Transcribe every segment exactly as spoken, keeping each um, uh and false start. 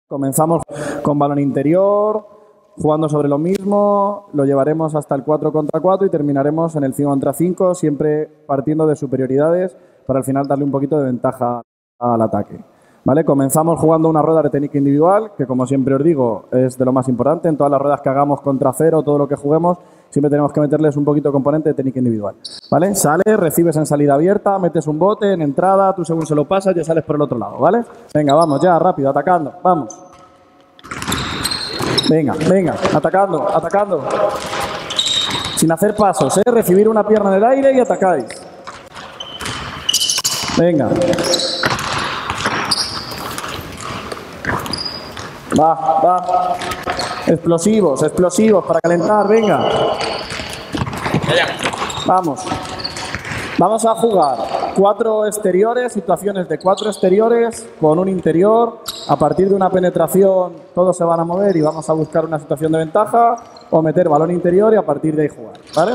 Comenzamos con balón interior, jugando sobre lo mismo, lo llevaremos hasta el cuatro contra cuatro y terminaremos en el cinco contra cinco, siempre partiendo de superioridades para al final darle un poquito de ventaja al ataque. ¿Vale? Comenzamos jugando una rueda de técnica individual, que como siempre os digo, es de lo más importante. En todas las ruedas que hagamos contra cero, todo lo que juguemos, siempre tenemos que meterles un poquito de componente de técnica individual. ¿Vale? Sales, recibes en salida abierta, metes un bote, en entrada, tú según se lo pasas, ya sales por el otro lado, ¿vale? Venga, vamos, ya, rápido, atacando, vamos. Venga, venga, atacando, atacando. Sin hacer pasos, ¿eh? Recibir una pierna en el aire y atacáis. Venga. Va, va. Explosivos, explosivos para calentar, venga. Vamos. Vamos a jugar cuatro exteriores, situaciones de cuatro exteriores con un interior. A partir de una penetración todos se van a mover y vamos a buscar una situación de ventaja o meter balón interior y a partir de ahí jugar, ¿vale?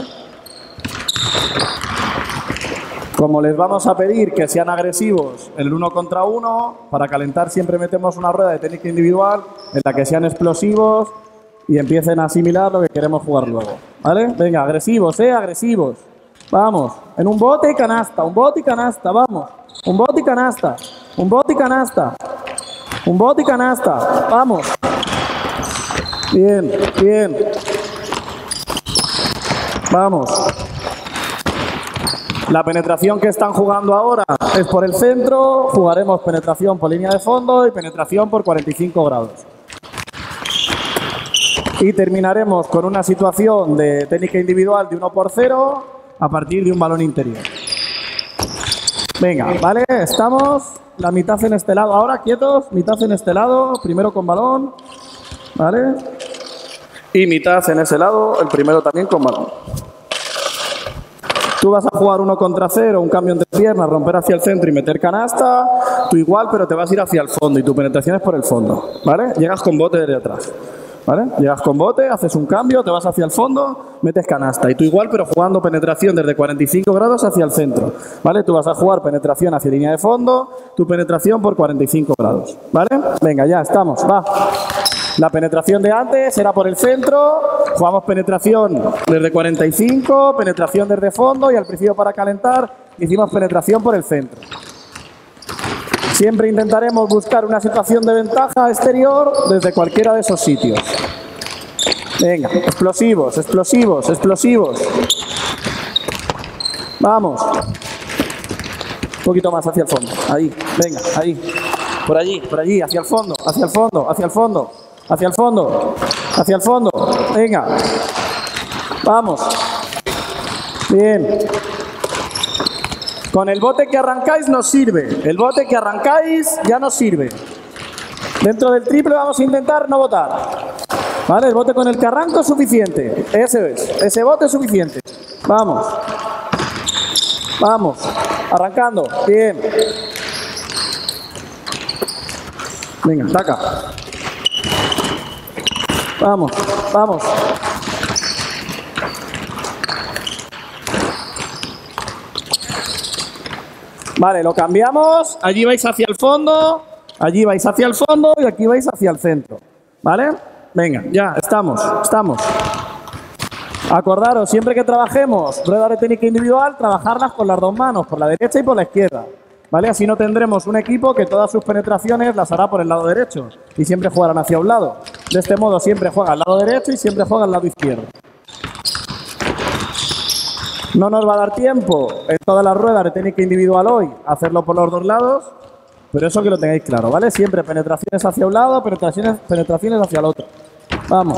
Como les vamos a pedir que sean agresivos en el uno contra uno, para calentar siempre metemos una rueda de técnica individual en la que sean explosivos y empiecen a asimilar lo que queremos jugar luego, ¿vale? Venga, agresivos, ¿eh? Agresivos. Vamos, en un bote y canasta, un bote y canasta, vamos. Un bote y canasta, un bote y canasta, un bote y canasta, vamos. Bien, bien. Vamos. La penetración que están jugando ahora es por el centro, jugaremos penetración por línea de fondo y penetración por cuarenta y cinco grados. Y terminaremos con una situación de técnica individual de uno por cero a partir de un balón interior. Venga, ¿vale? Estamos la mitad en este lado. Ahora, quietos, mitad en este lado, primero con balón, ¿vale? Y mitad en ese lado, el primero también con balón. Tú vas a jugar uno contra cero, un cambio entre piernas, romper hacia el centro y meter canasta. Tú igual, pero te vas a ir hacia el fondo y tu penetración es por el fondo, ¿vale? Llegas con bote desde atrás, ¿vale? Llegas con bote, haces un cambio, te vas hacia el fondo, metes canasta. Y tú igual, pero jugando penetración desde cuarenta y cinco grados hacia el centro, ¿vale? Tú vas a jugar penetración hacia línea de fondo, tu penetración por cuarenta y cinco grados, ¿vale? Venga, ya estamos, va. La penetración de antes era por el centro, jugamos penetración desde cuarenta y cinco, penetración desde fondo y al principio para calentar hicimos penetración por el centro. Siempre intentaremos buscar una situación de ventaja exterior desde cualquiera de esos sitios. Venga, explosivos, explosivos, explosivos. Vamos. Un poquito más hacia el fondo. Ahí, venga, ahí. Por allí, por allí, hacia el fondo, hacia el fondo, hacia el fondo. Hacia el fondo, hacia el fondo, venga, vamos, bien. Con el bote que arrancáis nos sirve, el bote que arrancáis ya nos sirve. Dentro del triple vamos a intentar no botar, ¿vale? El bote con el que arranco es suficiente, ese es, ese bote es suficiente. Vamos, vamos, arrancando, bien. Venga, ataca. Vamos, vamos. Vale, lo cambiamos. Allí vais hacia el fondo, allí vais hacia el fondo y aquí vais hacia el centro. ¿Vale? Venga, ya, estamos, estamos. Acordaros, siempre que trabajemos ruedas de técnica individual, trabajarlas con las dos manos, por la derecha y por la izquierda. ¿Vale? Así no tendremos un equipo que todas sus penetraciones las hará por el lado derecho y siempre jugarán hacia un lado. De este modo siempre juega al lado derecho y siempre juega al lado izquierdo. No nos va a dar tiempo en todas las ruedas de técnica individual hoy hacerlo por los dos lados, pero eso que lo tengáis claro, ¿vale? Siempre penetraciones hacia un lado, penetraciones, penetraciones hacia el otro. Vamos.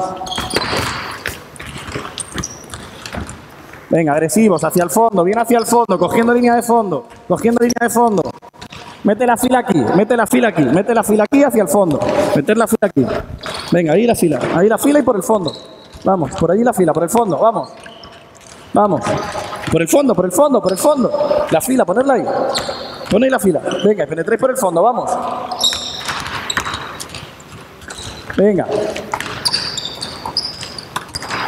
Venga, agresivos, hacia el fondo, bien hacia el fondo, cogiendo línea de fondo, cogiendo línea de fondo. Mete la fila aquí, mete la fila aquí, mete la fila aquí hacia el fondo. Meter la fila aquí. Venga, ahí la fila, ahí la fila y por el fondo. Vamos, por allí la fila, por el fondo, vamos. Vamos. Por el fondo, por el fondo, por el fondo. La fila, ponerla ahí. Pon ahí la fila. Venga, penetréis por el fondo, vamos. Venga.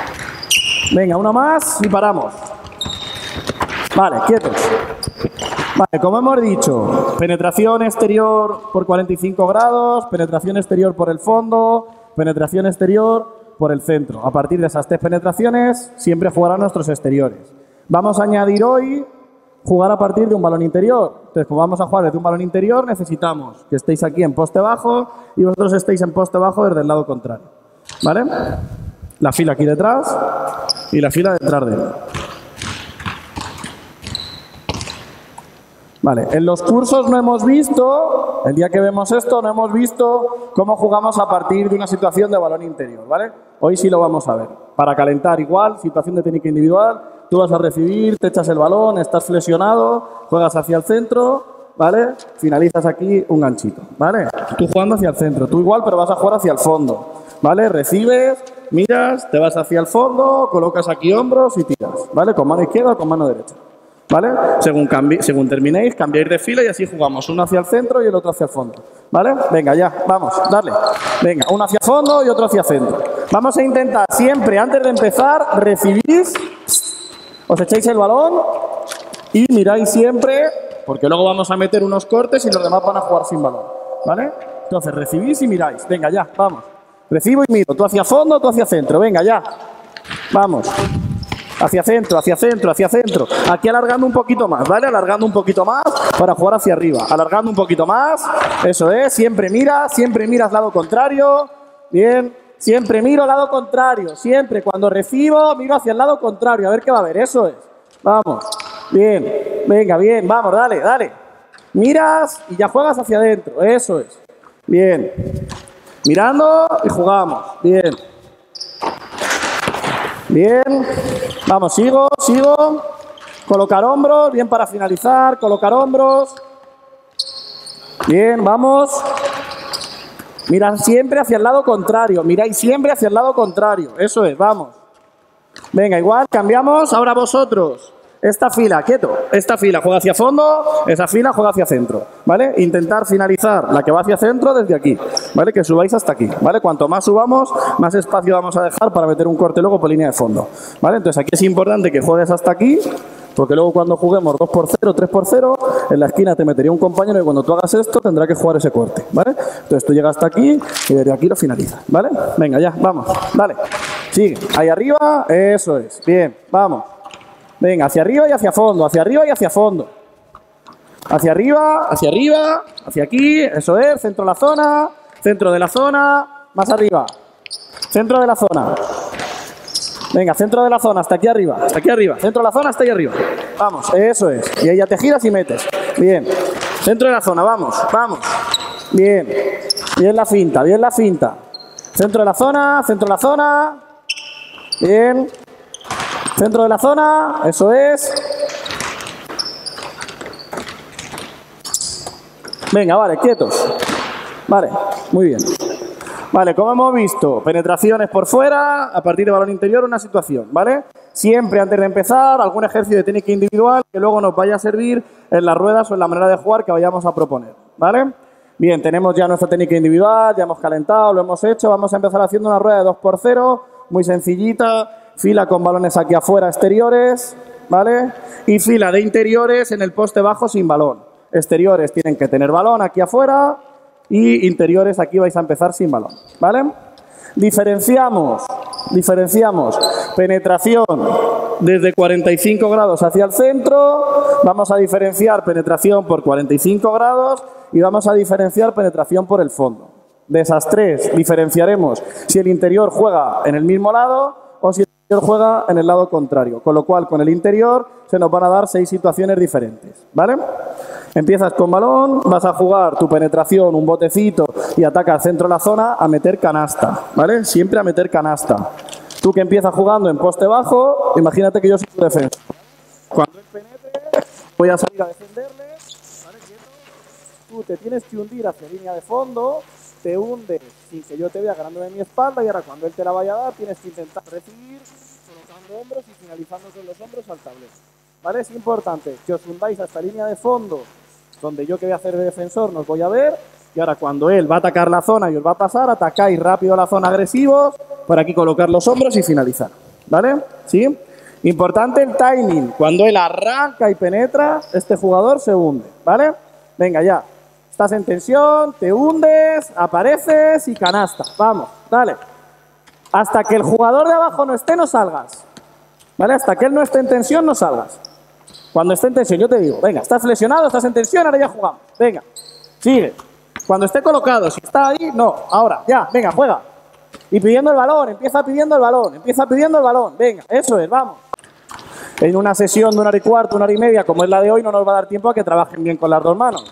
Venga, uno más y paramos. Vale, quietos. Vale, como hemos dicho, penetración exterior por cuarenta y cinco grados, penetración exterior por el fondo, penetración exterior por el centro. A partir de esas tres penetraciones, siempre jugarán nuestros exteriores. Vamos a añadir hoy jugar a partir de un balón interior. Entonces, como vamos a jugar desde un balón interior, necesitamos que estéis aquí en poste bajo y vosotros estéis en poste bajo desde el lado contrario. ¿Vale? La fila aquí detrás y la fila detrás de él. Vale, en los cursos no hemos visto, el día que vemos esto, no hemos visto cómo jugamos a partir de una situación de balón interior, ¿vale? Hoy sí lo vamos a ver. Para calentar igual, situación de técnica individual, tú vas a recibir, te echas el balón, estás flexionado, juegas hacia el centro, ¿vale? Finalizas aquí un ganchito, ¿vale? Tú jugando hacia el centro, tú igual, pero vas a jugar hacia el fondo, ¿vale? Recibes, miras, te vas hacia el fondo, colocas aquí hombros y tiras, ¿vale? Con mano izquierda o con mano derecha. ¿Vale? Según, cambi según terminéis, cambiáis de fila y así jugamos uno hacia el centro y el otro hacia el fondo. ¿Vale? Venga, ya, vamos, dale. Venga, uno hacia el fondo y otro hacia el centro. Vamos a intentar siempre, antes de empezar, recibís, os echáis el balón y miráis siempre, porque luego vamos a meter unos cortes y los demás van a jugar sin balón. ¿Vale? Entonces, recibís y miráis. Venga, ya, vamos. Recibo y miro. Tú hacia fondo, tú hacia centro. Venga, ya. Vamos. Hacia centro, hacia centro, hacia centro. Aquí alargando un poquito más, ¿vale? Alargando un poquito más para jugar hacia arriba. Alargando un poquito más. Eso es. Siempre miras, siempre miras lado contrario. Bien. Siempre miro lado contrario. Siempre. Cuando recibo, miro hacia el lado contrario. A ver qué va a haber. Eso es. Vamos. Bien. Venga, bien. Vamos, dale, dale. Miras y ya juegas hacia adentro. Eso es. Bien. Mirando y jugamos. Bien. Bien, vamos, sigo, sigo. Colocar hombros, bien para finalizar, colocar hombros. Bien, vamos. Mirad siempre hacia el lado contrario, miráis siempre hacia el lado contrario. Eso es, vamos. Venga, igual, cambiamos, ahora vosotros. Esta fila, quieto, esta fila juega hacia fondo, esa fila juega hacia centro, ¿vale? Intentar finalizar la que va hacia centro desde aquí, ¿vale? Que subáis hasta aquí, ¿vale? Cuanto más subamos, más espacio vamos a dejar para meter un corte luego por línea de fondo, ¿vale? Entonces aquí es importante que juegues hasta aquí, porque luego cuando juguemos dos por cero, tres por cero, en la esquina te metería un compañero y cuando tú hagas esto tendrá que jugar ese corte, ¿vale? Entonces tú llegas hasta aquí y desde aquí lo finalizas, ¿vale? Venga, ya, vamos, dale, sigue, ahí arriba, eso es, bien, vamos. Venga, hacia arriba y hacia fondo, hacia arriba y hacia fondo. Hacia arriba, hacia arriba, hacia aquí, eso es, centro de la zona, centro de la zona, más arriba, centro de la zona. Venga, centro de la zona, hasta aquí arriba, hasta aquí arriba, centro de la zona, hasta ahí arriba. Vamos, eso es, y ahí ya te giras y metes. Bien, centro de la zona, vamos, vamos. Bien, bien la finta, bien la finta. Centro de la zona, centro de la zona. Bien. Centro de la zona, eso es. Venga, vale, quietos. Vale, muy bien. Vale, como hemos visto, penetraciones por fuera, a partir de balón interior, una situación, ¿vale? Siempre antes de empezar, algún ejercicio de técnica individual que luego nos vaya a servir en las ruedas o en la manera de jugar que vayamos a proponer, ¿vale? Bien, tenemos ya nuestra técnica individual, ya hemos calentado, lo hemos hecho. Vamos a empezar haciendo una rueda de dos por cero, muy sencillita. Fila con balones aquí afuera, exteriores, ¿vale? Y fila de interiores en el poste bajo sin balón. Exteriores tienen que tener balón aquí afuera y interiores aquí vais a empezar sin balón, ¿vale? Diferenciamos, diferenciamos penetración desde cuarenta y cinco grados hacia el centro, vamos a diferenciar penetración por cuarenta y cinco grados y vamos a diferenciar penetración por el fondo. De esas tres diferenciaremos si el interior juega en el mismo lado o si el interior juega en el lado contrario, con lo cual con el interior se nos van a dar seis situaciones diferentes, ¿vale? Empiezas con balón, vas a jugar tu penetración, un botecito y ataca al centro de la zona a meter canasta, ¿vale? Siempre a meter canasta. Tú que empiezas jugando en poste bajo, imagínate que yo soy tu defensa. Cuando él penetre, voy a salir a defenderle, ¿vale? Tú te tienes que hundir hacia línea de fondo, te hundes sin que yo te vea ganándome en mi espalda y ahora cuando él te la vaya a dar tienes que intentar recibir colocando hombros y finalizando con los hombros al tablero, ¿vale? Es importante que os hundáis hasta línea de fondo donde yo que voy a hacer de defensor nos voy a ver y ahora cuando él va a atacar la zona y os va a pasar, atacáis rápido la zona agresivos, por aquí colocar los hombros y finalizar, ¿vale? ¿Sí? Importante el timing. Cuando él arranca y penetra, este jugador se hunde, ¿vale? Venga, ya. Estás en tensión, te hundes, apareces y canasta. Vamos, dale. Hasta que el jugador de abajo no esté, no salgas. ¿Vale? Hasta que él no esté en tensión, no salgas. Cuando esté en tensión, yo te digo, venga, estás flexionado, estás en tensión, ahora ya jugamos. Venga, sigue. Cuando esté colocado, si está ahí, no. Ahora, ya, venga, juega. Y pidiendo el balón, empieza pidiendo el balón, empieza pidiendo el balón. Venga, eso es, vamos. En una sesión de una hora y cuarto, una hora y media, como es la de hoy, no nos va a dar tiempo a que trabajen bien con las dos manos.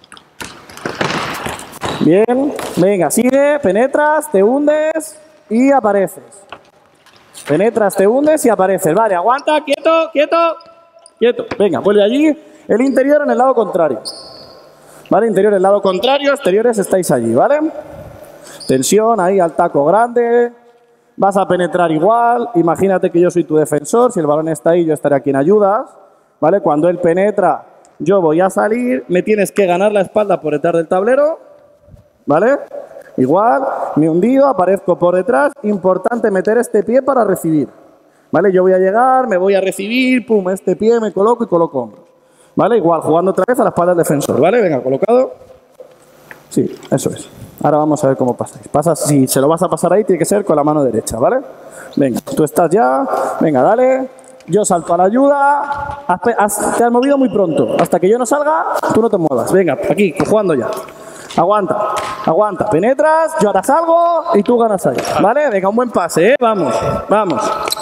Bien, venga, sigue, penetras, te hundes y apareces. Penetras, te hundes y apareces. Vale, aguanta, quieto, quieto, quieto. Venga, vuelve allí. El interior en el lado contrario. Vale, interior en el lado contrario, exteriores estáis allí, ¿vale? Tensión, ahí al taco grande. Vas a penetrar igual. Imagínate que yo soy tu defensor. Si el balón está ahí, yo estaré aquí en ayudas. ¿Vale? Cuando él penetra, yo voy a salir. Me tienes que ganar la espalda por detrás del tablero. ¿Vale? Igual, me he hundido, aparezco por detrás. Importante meter este pie para recibir. ¿Vale? Yo voy a llegar, me voy a recibir. Pum, este pie me coloco y coloco hombros. ¿Vale? Igual, jugando otra vez a la espalda del defensor. ¿Vale? Venga, colocado. Sí, eso es. Ahora vamos a ver cómo pasáis. Pasas, si se lo vas a pasar ahí, tiene que ser con la mano derecha, ¿vale? Venga, tú estás ya. Venga, dale. Yo salto a la ayuda. Has, has, te has movido muy pronto. Hasta que yo no salga, tú no te muevas. Venga, aquí, jugando ya. Aguanta, aguanta. Penetras, yo ahora salgo y tú ganas ahí. ¿Vale? Venga, un buen pase, ¿eh? Vamos, vamos.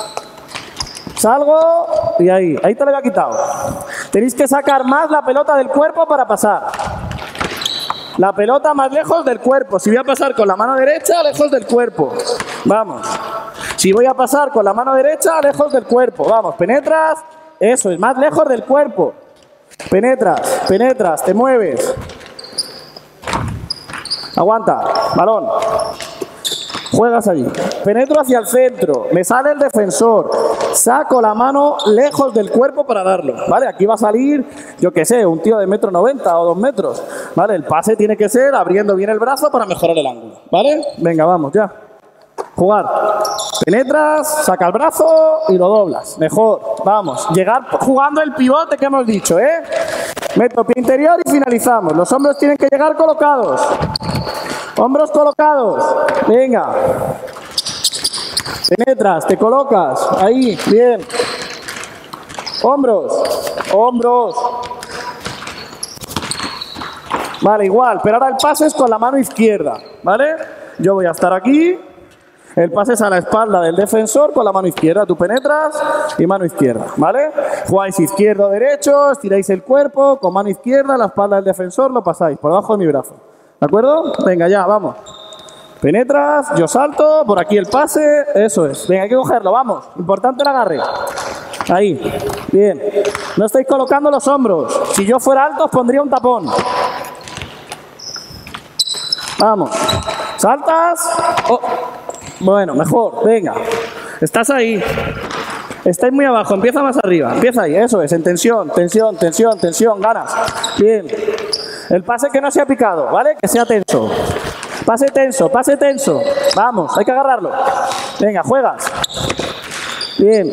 Salgo y ahí. Ahí te lo había quitado. Tenéis que sacar más la pelota del cuerpo para pasar. La pelota más lejos del cuerpo. Si voy a pasar con la mano derecha, lejos del cuerpo. Vamos. Si voy a pasar con la mano derecha, lejos del cuerpo. Vamos, penetras. Eso es, más lejos del cuerpo. Penetras, penetras, te mueves. Aguanta, balón. Juegas allí. Penetro hacia el centro. Me sale el defensor. Saco la mano lejos del cuerpo para darlo. ¿Vale? Aquí va a salir, yo qué sé, un tío de metro noventa o dos metros. ¿Vale? El pase tiene que ser abriendo bien el brazo para mejorar el ángulo. ¿Vale? Venga, vamos, ya. Jugar. Penetras, saca el brazo y lo doblas. Mejor. Vamos. Llegar jugando el pivote que hemos dicho, ¿eh? Meto pie interior y finalizamos. Los hombros tienen que llegar colocados. Hombros colocados. Venga. Penetras, te colocas. Ahí, bien. Hombros. Hombros. Vale, igual. Pero ahora el pase es con la mano izquierda. ¿Vale? Yo voy a estar aquí. El pase es a la espalda del defensor con la mano izquierda. Tú penetras y mano izquierda, ¿vale? Jugáis izquierdo, derecho, estiráis el cuerpo, con mano izquierda, la espalda del defensor, lo pasáis por debajo de mi brazo. ¿De acuerdo? Venga, ya, vamos. Penetras, yo salto, por aquí el pase, eso es. Venga, hay que cogerlo, vamos. Importante el agarre. Ahí, bien. No estáis colocando los hombros. Si yo fuera alto, os pondría un tapón. Vamos. Saltas. Oh. Bueno, mejor, venga. Estás ahí. Estáis muy abajo, empieza más arriba. Empieza ahí, eso es, en tensión, tensión, tensión, tensión, ganas. Bien. El pase que no sea picado, ¿vale? Que sea tenso. Pase tenso, pase tenso. Vamos, hay que agarrarlo. Venga, juegas. Bien.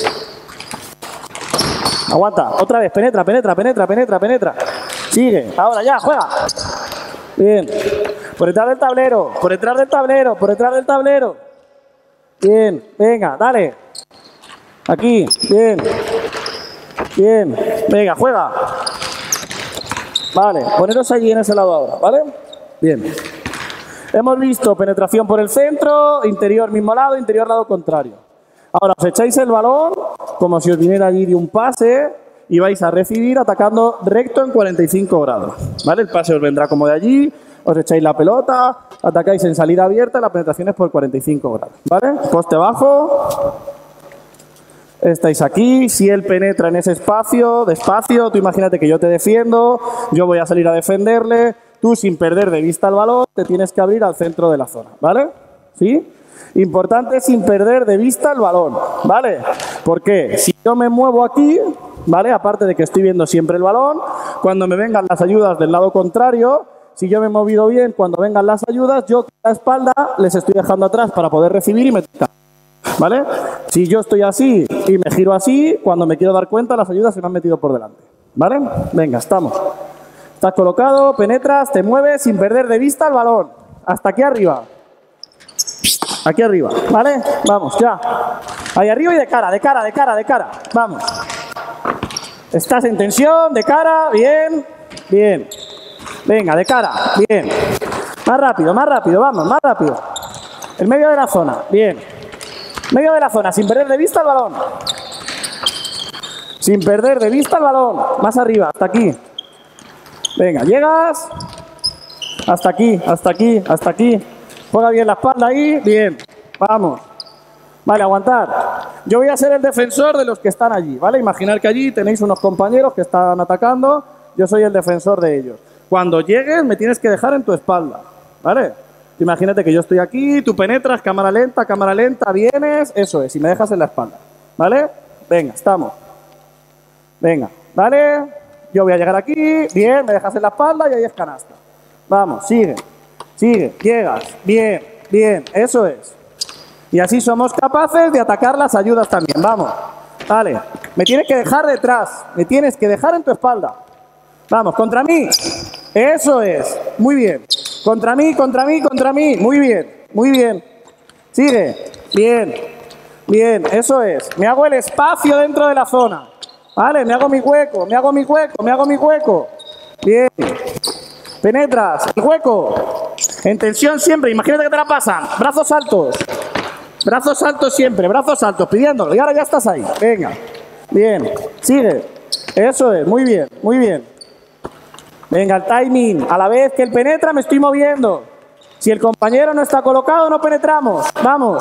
Aguanta, otra vez, penetra, penetra, penetra, penetra, penetra. Sigue, ahora ya, juega. Bien. Por detrás del tablero, por detrás del tablero, por detrás del tablero. Bien, venga, dale. Aquí, bien. Bien, venga, juega. Vale, poneros allí en ese lado ahora, ¿vale? Bien. Hemos visto penetración por el centro, interior mismo lado, interior lado contrario. Ahora os echáis el balón como si os viniera allí de un pase y vais a recibir atacando recto en cuarenta y cinco grados, ¿vale? El pase os vendrá como de allí. Os echáis la pelota, atacáis en salida abierta, la penetración es por cuarenta y cinco grados, ¿vale? Poste bajo, estáis aquí, si él penetra en ese espacio, despacio, tú imagínate que yo te defiendo, yo voy a salir a defenderle, tú sin perder de vista el balón, te tienes que abrir al centro de la zona, ¿vale? ¿Sí? Importante sin perder de vista el balón, ¿vale? Porque si yo me muevo aquí, ¿vale? Aparte de que estoy viendo siempre el balón, cuando me vengan las ayudas del lado contrario, si yo me he movido bien, cuando vengan las ayudas, yo con la espalda les estoy dejando atrás para poder recibir y meter. ¿vale? Si yo estoy así y me giro así, cuando me quiero dar cuenta, las ayudas se me han metido por delante, ¿vale? Venga, estamos. Estás colocado, penetras, te mueves sin perder de vista el balón. Hasta aquí arriba. Aquí arriba, ¿vale? Vamos, ya. Ahí arriba y de cara, de cara, de cara, de cara. Vamos. Estás en tensión, de cara, bien, bien. Venga, de cara, bien. Más rápido, más rápido, vamos, más rápido. El medio de la zona, bien. Medio de la zona, sin perder de vista el balón. Sin perder de vista el balón. Más arriba, hasta aquí. Venga, llegas. Hasta aquí, hasta aquí, hasta aquí. Juega bien la espalda ahí, bien. Vamos. Vale, aguantar. Yo voy a ser el defensor de los que están allí, ¿vale? Imaginar que allí tenéis unos compañeros que están atacando. Yo soy el defensor de ellos. Cuando llegues, me tienes que dejar en tu espalda, ¿vale? Imagínate que yo estoy aquí, tú penetras, cámara lenta, cámara lenta, vienes, eso es, y me dejas en la espalda, ¿vale? Venga, estamos. Venga, ¿vale? Yo voy a llegar aquí, bien, me dejas en la espalda y ahí es canasta. Vamos, sigue, sigue, llegas, bien, bien, eso es. Y así somos capaces de atacar las ayudas también, vamos. Vale, me tienes que dejar detrás, me tienes que dejar en tu espalda. Vamos, contra mí. Eso es. Muy bien. Contra mí, contra mí, contra mí. Muy bien, muy bien. Sigue. Bien, bien. Eso es. Me hago el espacio dentro de la zona. Vale, me hago mi hueco, me hago mi hueco, me hago mi hueco. Bien. Penetras. El hueco. En tensión siempre. Imagínate que te la pasan. Brazos altos. Brazos altos siempre. Brazos altos. Pidiéndolo. Y ahora ya estás ahí. Venga. Bien. Sigue. Eso es. Muy bien, muy bien. Venga, el timing. A la vez que él penetra, me estoy moviendo. Si el compañero no está colocado, no penetramos. Vamos.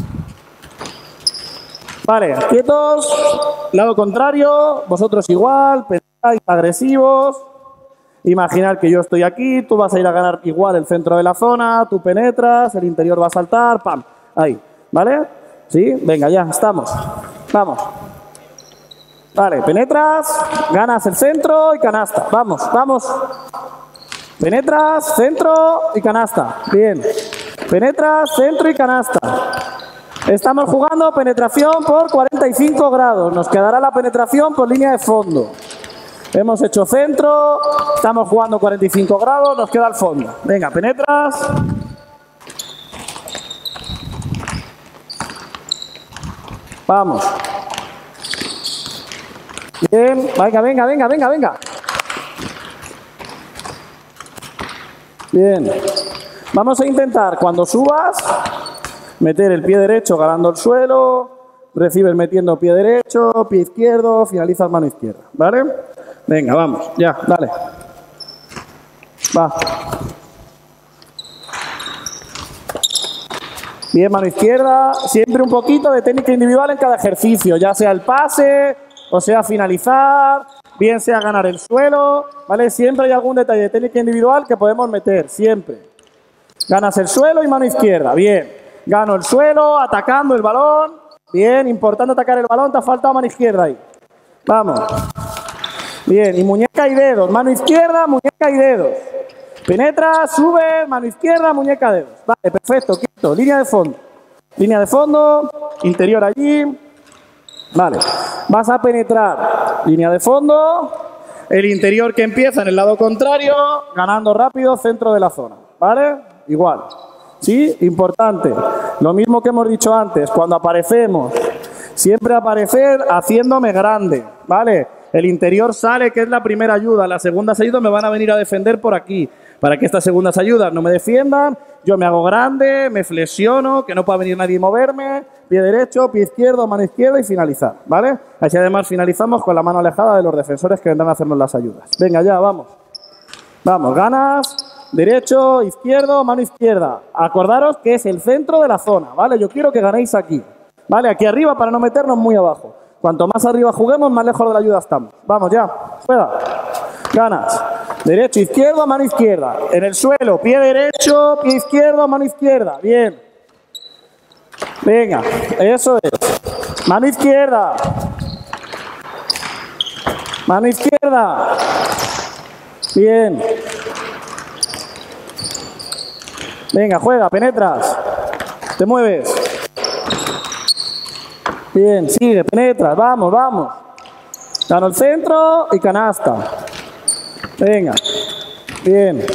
Vale, quietos. Lado contrario. Vosotros igual. Penetráis agresivos. Imaginar que yo estoy aquí. Tú vas a ir a ganar igual el centro de la zona. Tú penetras. El interior va a saltar. Pam. Ahí. ¿Vale? ¿Sí? Venga, ya. Estamos. Vamos. Vale, penetras, ganas el centro y canasta. Vamos, vamos. Penetras, centro y canasta. Bien. Penetras, centro y canasta. Estamos jugando penetración por cuarenta y cinco grados. Nos quedará la penetración por línea de fondo. Hemos hecho centro. Estamos jugando cuarenta y cinco grados. Nos queda el fondo. Venga, penetras. Vamos. Bien, venga, venga, venga, venga, venga. Bien. Vamos a intentar, cuando subas, meter el pie derecho ganando el suelo, recibes metiendo pie derecho, pie izquierdo, finalizas mano izquierda, ¿vale? Venga, vamos, ya, dale. Va. Bien, mano izquierda. Siempre un poquito de técnica individual en cada ejercicio, ya sea el pase, o sea finalizar, bien sea ganar el suelo, ¿vale? Siempre hay algún detalle de técnica individual que podemos meter, siempre. Ganas el suelo y mano izquierda, bien. Gano el suelo, atacando el balón, bien. Importante atacar el balón, te ha faltado mano izquierda ahí. Vamos. Bien, y muñeca y dedos, mano izquierda, muñeca y dedos. Penetra, sube, mano izquierda, muñeca, dedos. Vale, perfecto, quieto, línea de fondo. Línea de fondo, interior allí. Vale, vas a penetrar, línea de fondo, el interior que empieza en el lado contrario, ganando rápido, centro de la zona, ¿vale? Igual, ¿sí? Importante, lo mismo que hemos dicho antes, cuando aparecemos, siempre aparecer haciéndome grande, ¿vale? El interior sale, que es la primera ayuda, las segundas ayudas me van a venir a defender por aquí, para que estas segundas ayudas no me defiendan, yo me hago grande, me flexiono, que no pueda venir nadie y moverme, pie derecho, pie izquierdo, mano izquierda y finalizar, ¿vale? Así además finalizamos con la mano alejada de los defensores que vendrán a hacernos las ayudas. Venga, ya, vamos. Vamos, ganas, derecho, izquierdo, mano izquierda. Acordaros que es el centro de la zona, ¿vale? Yo quiero que ganéis aquí, ¿vale? Aquí arriba para no meternos muy abajo. Cuanto más arriba juguemos, más lejos de la ayuda estamos. Vamos, ya, juega. Ganas. Derecho, izquierdo, mano izquierda. En el suelo, pie derecho, pie izquierdo, mano izquierda. Bien. Venga, eso es. Mano izquierda. Mano izquierda. Bien. Venga, juega, penetras. Te mueves. Bien, sigue, penetras, vamos, vamos. Gano el centro y canasta. Venga, bien.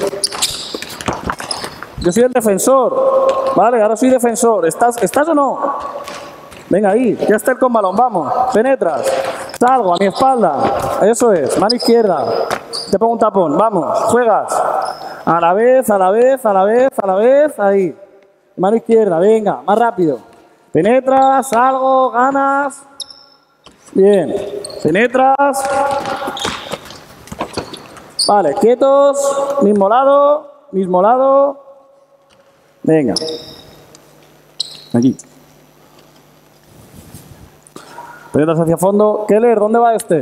Yo soy el defensor, vale, ahora soy defensor. ¿Estás, ¿estás o no? Venga ahí, ya está el con balón, vamos. Penetras, salgo a mi espalda. Eso es, mano izquierda. Te pongo un tapón, vamos, juegas. A la vez, a la vez, a la vez, a la vez, ahí. Mano izquierda, venga, más rápido. Penetras, salgo, ganas. Bien, penetras. Vale, quietos, mismo lado, mismo lado. Venga. Aquí. Penetras hacia fondo. Keller, ¿dónde va este?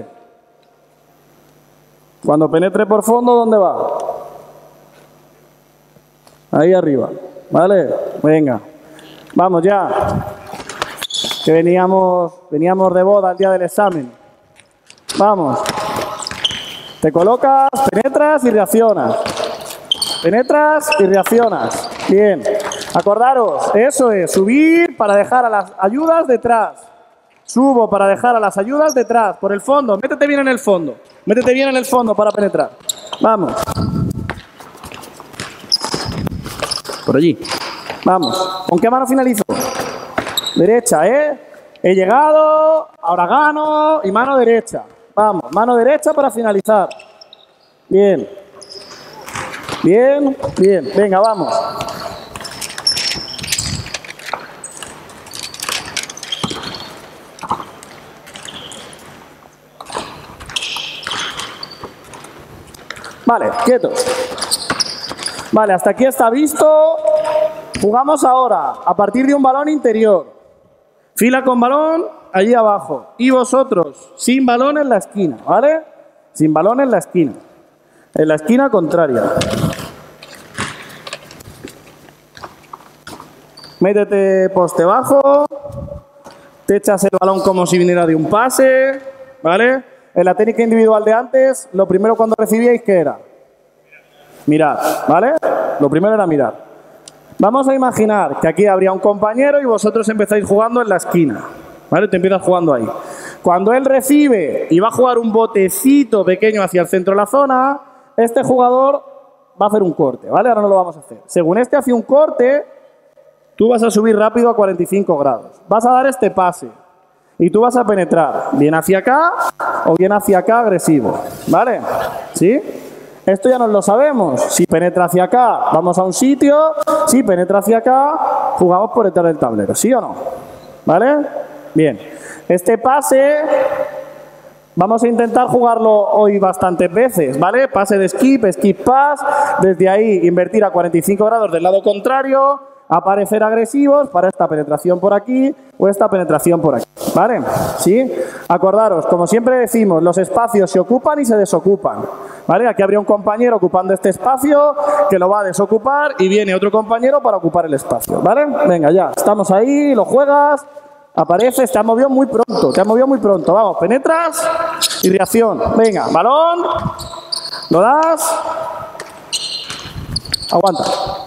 Cuando penetre por fondo, ¿dónde va? Ahí arriba. ¿Vale? Venga. Vamos ya. Que veníamos, veníamos de boda el día del examen. Vamos. Te colocas, penetras y reaccionas. Penetras y reaccionas. Bien. Acordaros, eso es, subir para dejar a las ayudas detrás. Subo para dejar a las ayudas detrás, por el fondo. Métete bien en el fondo. Métete bien en el fondo para penetrar. Vamos. Por allí. Vamos. ¿Con qué mano finalizo? Derecha, ¿eh? He llegado, ahora gano y mano derecha. Vamos, mano derecha para finalizar. Bien. Bien, bien. Venga, vamos. Vale, quietos. Vale, hasta aquí está visto. Jugamos ahora a partir de un balón interior. Fila con balón allí abajo. Y vosotros, sin balón en la esquina, ¿vale? Sin balón en la esquina. En la esquina contraria. Métete poste bajo. Te echas el balón como si viniera de un pase, ¿vale? En la técnica individual de antes, lo primero cuando recibíais, ¿qué era? Mirar, ¿vale? Lo primero era mirar. Vamos a imaginar que aquí habría un compañero y vosotros empezáis jugando en la esquina, ¿vale? Te empiezas jugando ahí. Cuando él recibe y va a jugar un botecito pequeño hacia el centro de la zona, este jugador va a hacer un corte, ¿vale? Ahora no lo vamos a hacer. Según este hace un corte, tú vas a subir rápido a cuarenta y cinco grados. Vas a dar este pase. Y tú vas a penetrar bien hacia acá o bien hacia acá agresivo, ¿vale? ¿Sí? Esto ya nos lo sabemos. Si penetra hacia acá, vamos a un sitio. Si penetra hacia acá, jugamos por detrás del tablero, ¿sí o no? ¿Vale? Bien. Este pase vamos a intentar jugarlo hoy bastantes veces, ¿vale? Pase de skip, skip pass. Desde ahí invertir a cuarenta y cinco grados del lado contrario. Aparecer agresivos para esta penetración por aquí o esta penetración por aquí, ¿vale? ¿Sí? Acordaros, como siempre decimos, los espacios se ocupan y se desocupan, ¿vale? Aquí habría un compañero ocupando este espacio que lo va a desocupar y viene otro compañero para ocupar el espacio, ¿vale? Venga, ya, estamos ahí, lo juegas, apareces, te has movido muy pronto, te has movido muy pronto, vamos, penetras y reacción, venga, balón, lo das, aguanta.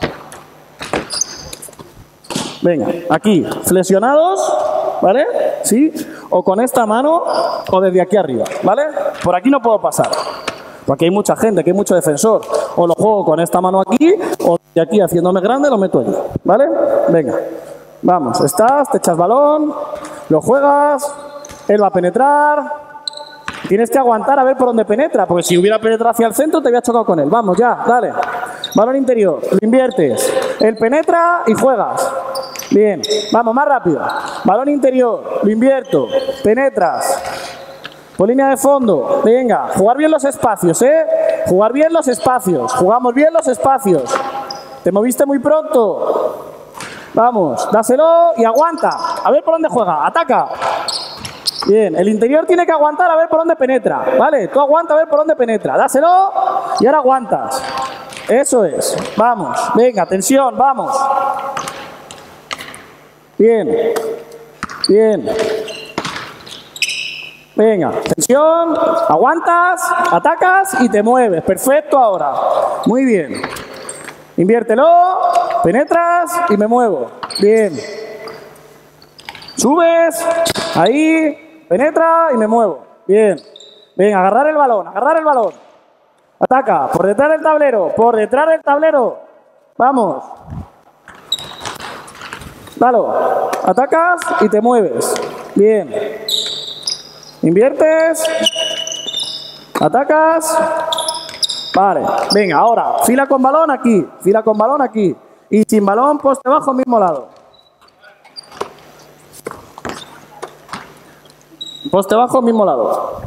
Venga, aquí, flexionados, ¿vale? ¿Sí? O con esta mano o desde aquí arriba, ¿vale? Por aquí no puedo pasar, porque hay mucha gente, aquí hay mucho defensor. O lo juego con esta mano aquí, o de aquí haciéndome grande lo meto allí, ¿vale? Venga, vamos, estás, te echas balón, lo juegas, él va a penetrar. Tienes que aguantar a ver por dónde penetra, porque si hubiera penetrado hacia el centro te había chocado con él. Vamos, ya, dale. Balón interior, lo inviertes. Él penetra y juegas. Bien, vamos, más rápido. Balón interior, lo invierto, penetras. Por línea de fondo, venga, jugar bien los espacios, ¿eh? Jugar bien los espacios, jugamos bien los espacios. Te moviste muy pronto. Vamos, dáselo y aguanta. A ver por dónde juega, ataca. Bien, el interior tiene que aguantar a ver por dónde penetra, ¿vale? Tú aguanta a ver por dónde penetra. Dáselo y ahora aguantas. Eso es. Vamos, venga, tensión, vamos. Bien, bien. Venga, tensión, aguantas, atacas y te mueves. Perfecto ahora. Muy bien. Inviértelo, penetras y me muevo. Bien. Subes. Ahí, penetra y me muevo. Bien. Venga, agarrar el balón, agarrar el balón. Ataca, por detrás del tablero, por detrás del tablero. Vamos. Dalo. Atacas y te mueves. Bien. Inviertes. Atacas. Vale. Venga, ahora, fila con balón aquí. Fila con balón aquí. Y sin balón, poste bajo, mismo lado. Poste bajo, mismo lado.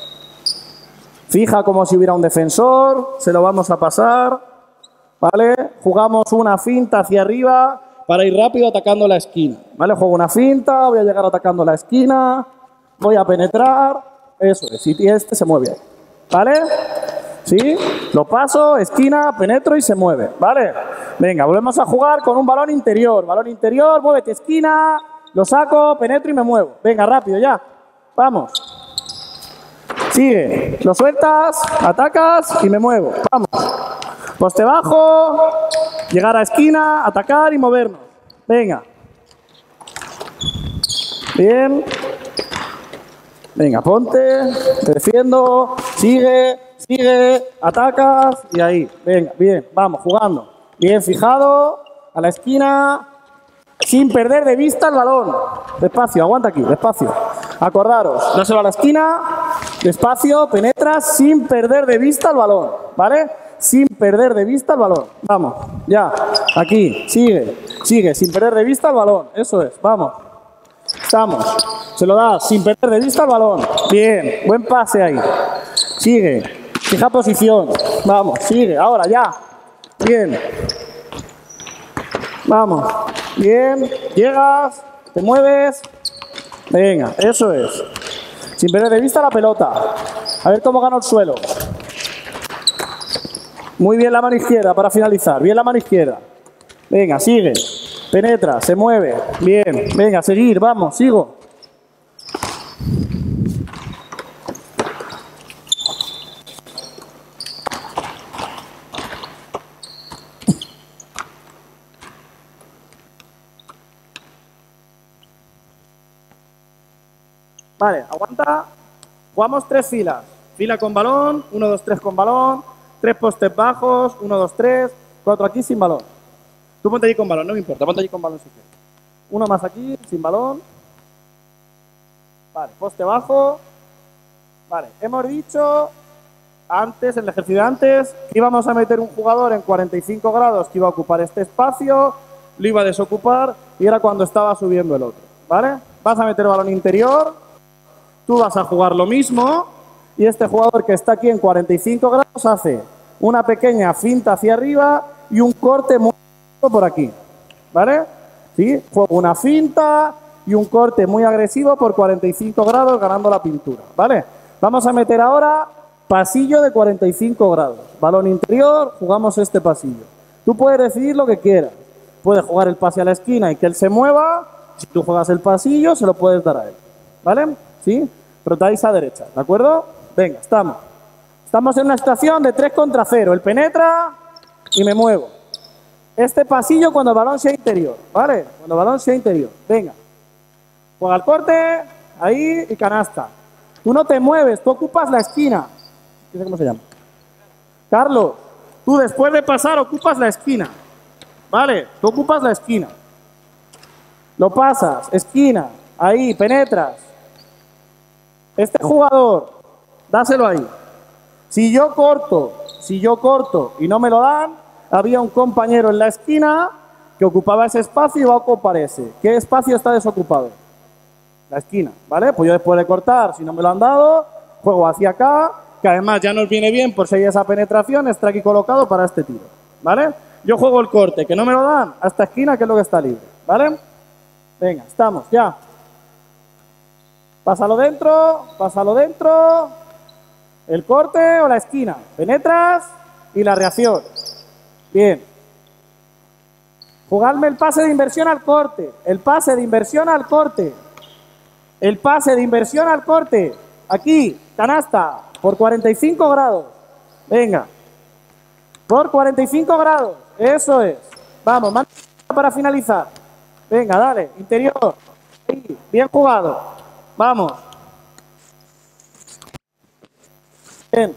Fija como si hubiera un defensor. Se lo vamos a pasar. ¿Vale? Jugamos una finta hacia arriba para ir rápido atacando la esquina. ¿Vale? Juego una finta, voy a llegar atacando la esquina. Voy a penetrar. Eso es. Y este se mueve ahí. ¿Vale? ¿Sí? Lo paso, esquina, penetro y se mueve. ¿Vale? Venga, volvemos a jugar con un balón interior. Balón interior, muévete esquina. Lo saco, penetro y me muevo. Venga, rápido, ya. Vamos. Sigue. Lo sueltas, atacas y me muevo. Vamos. Poste bajo. Llegar a esquina, atacar y movernos. Venga. Bien. Venga, ponte. Te defiendo. Sigue. Sigue. Atacas. Y ahí. Venga, bien. Vamos, jugando. Bien, fijado. A la esquina. Sin perder de vista el balón. Despacio, aguanta aquí, despacio. Acordaros, dáselo a la esquina, despacio, penetras sin perder de vista el balón, ¿vale? Sin perder de vista el balón. Vamos, ya, aquí, sigue, sigue, sin perder de vista el balón. Eso es, vamos. Estamos, se lo das, sin perder de vista el balón. Bien, buen pase ahí. Sigue, fija posición. Vamos, sigue, ahora ya. Bien. Vamos. Bien, llegas, te mueves. Venga, eso es. Sin perder de vista la pelota. A ver cómo gano el suelo. Muy bien la mano izquierda para finalizar. Bien la mano izquierda. Venga, sigue. Penetra, se mueve. Bien, venga, seguir, vamos, sigo. Vale, aguanta. Jugamos tres filas. Fila con balón, uno, dos, tres con balón, tres postes bajos, uno, dos, tres, cuatro aquí sin balón. Tú ponte allí con balón, no me importa, ponte allí con balón si quieres. Uno más aquí, sin balón. Vale, poste bajo. Vale, hemos dicho antes, en el ejercicio de antes, que íbamos a meter un jugador en cuarenta y cinco grados que iba a ocupar este espacio, lo iba a desocupar y era cuando estaba subiendo el otro. ¿Vale? Vas a meter balón interior. Tú vas a jugar lo mismo y este jugador que está aquí en cuarenta y cinco grados hace una pequeña finta hacia arriba y un corte muy por aquí. ¿Vale? ¿Sí? Juego una finta y un corte muy agresivo por cuarenta y cinco grados ganando la pintura. ¿Vale? Vamos a meter ahora pasillo de cuarenta y cinco grados. Balón interior, jugamos este pasillo. Tú puedes decidir lo que quieras. Puedes jugar el pase a la esquina y que él se mueva. Si tú juegas el pasillo, se lo puedes dar a él. ¿Vale? ¿Sí? Rotáis a derecha, ¿de acuerdo? Venga, estamos. Estamos en una situación de tres contra cero. Él penetra y me muevo. Este pasillo cuando el balón sea interior, ¿vale? Cuando el balón sea interior. Venga. Juega el corte, ahí y canasta. Tú no te mueves, tú ocupas la esquina. No sé cómo se llama. Carlos, tú después de pasar ocupas la esquina. ¿Vale? Tú ocupas la esquina. Lo pasas, esquina, ahí, penetras. Este jugador, dáselo ahí. Si yo corto, si yo corto y no me lo dan, había un compañero en la esquina que ocupaba ese espacio y va a ocupar ese. ¿Qué espacio está desocupado? La esquina, ¿vale? Pues yo después de cortar, si no me lo han dado, juego hacia acá, que además ya nos viene bien por si hay esa penetración, está aquí colocado para este tiro, ¿vale? Yo juego el corte, que no me lo dan, a esta esquina, que es lo que está libre, ¿vale? Venga, estamos, ya. Pásalo dentro, pásalo dentro, el corte o la esquina, penetras y la reacción. Bien. Jugarme el pase de inversión al corte, el pase de inversión al corte, el pase de inversión al corte, aquí, canasta, por cuarenta y cinco grados, venga, por cuarenta y cinco grados, eso es, vamos, mano para finalizar, venga, dale, interior, ahí, bien jugado. Vamos. Bien.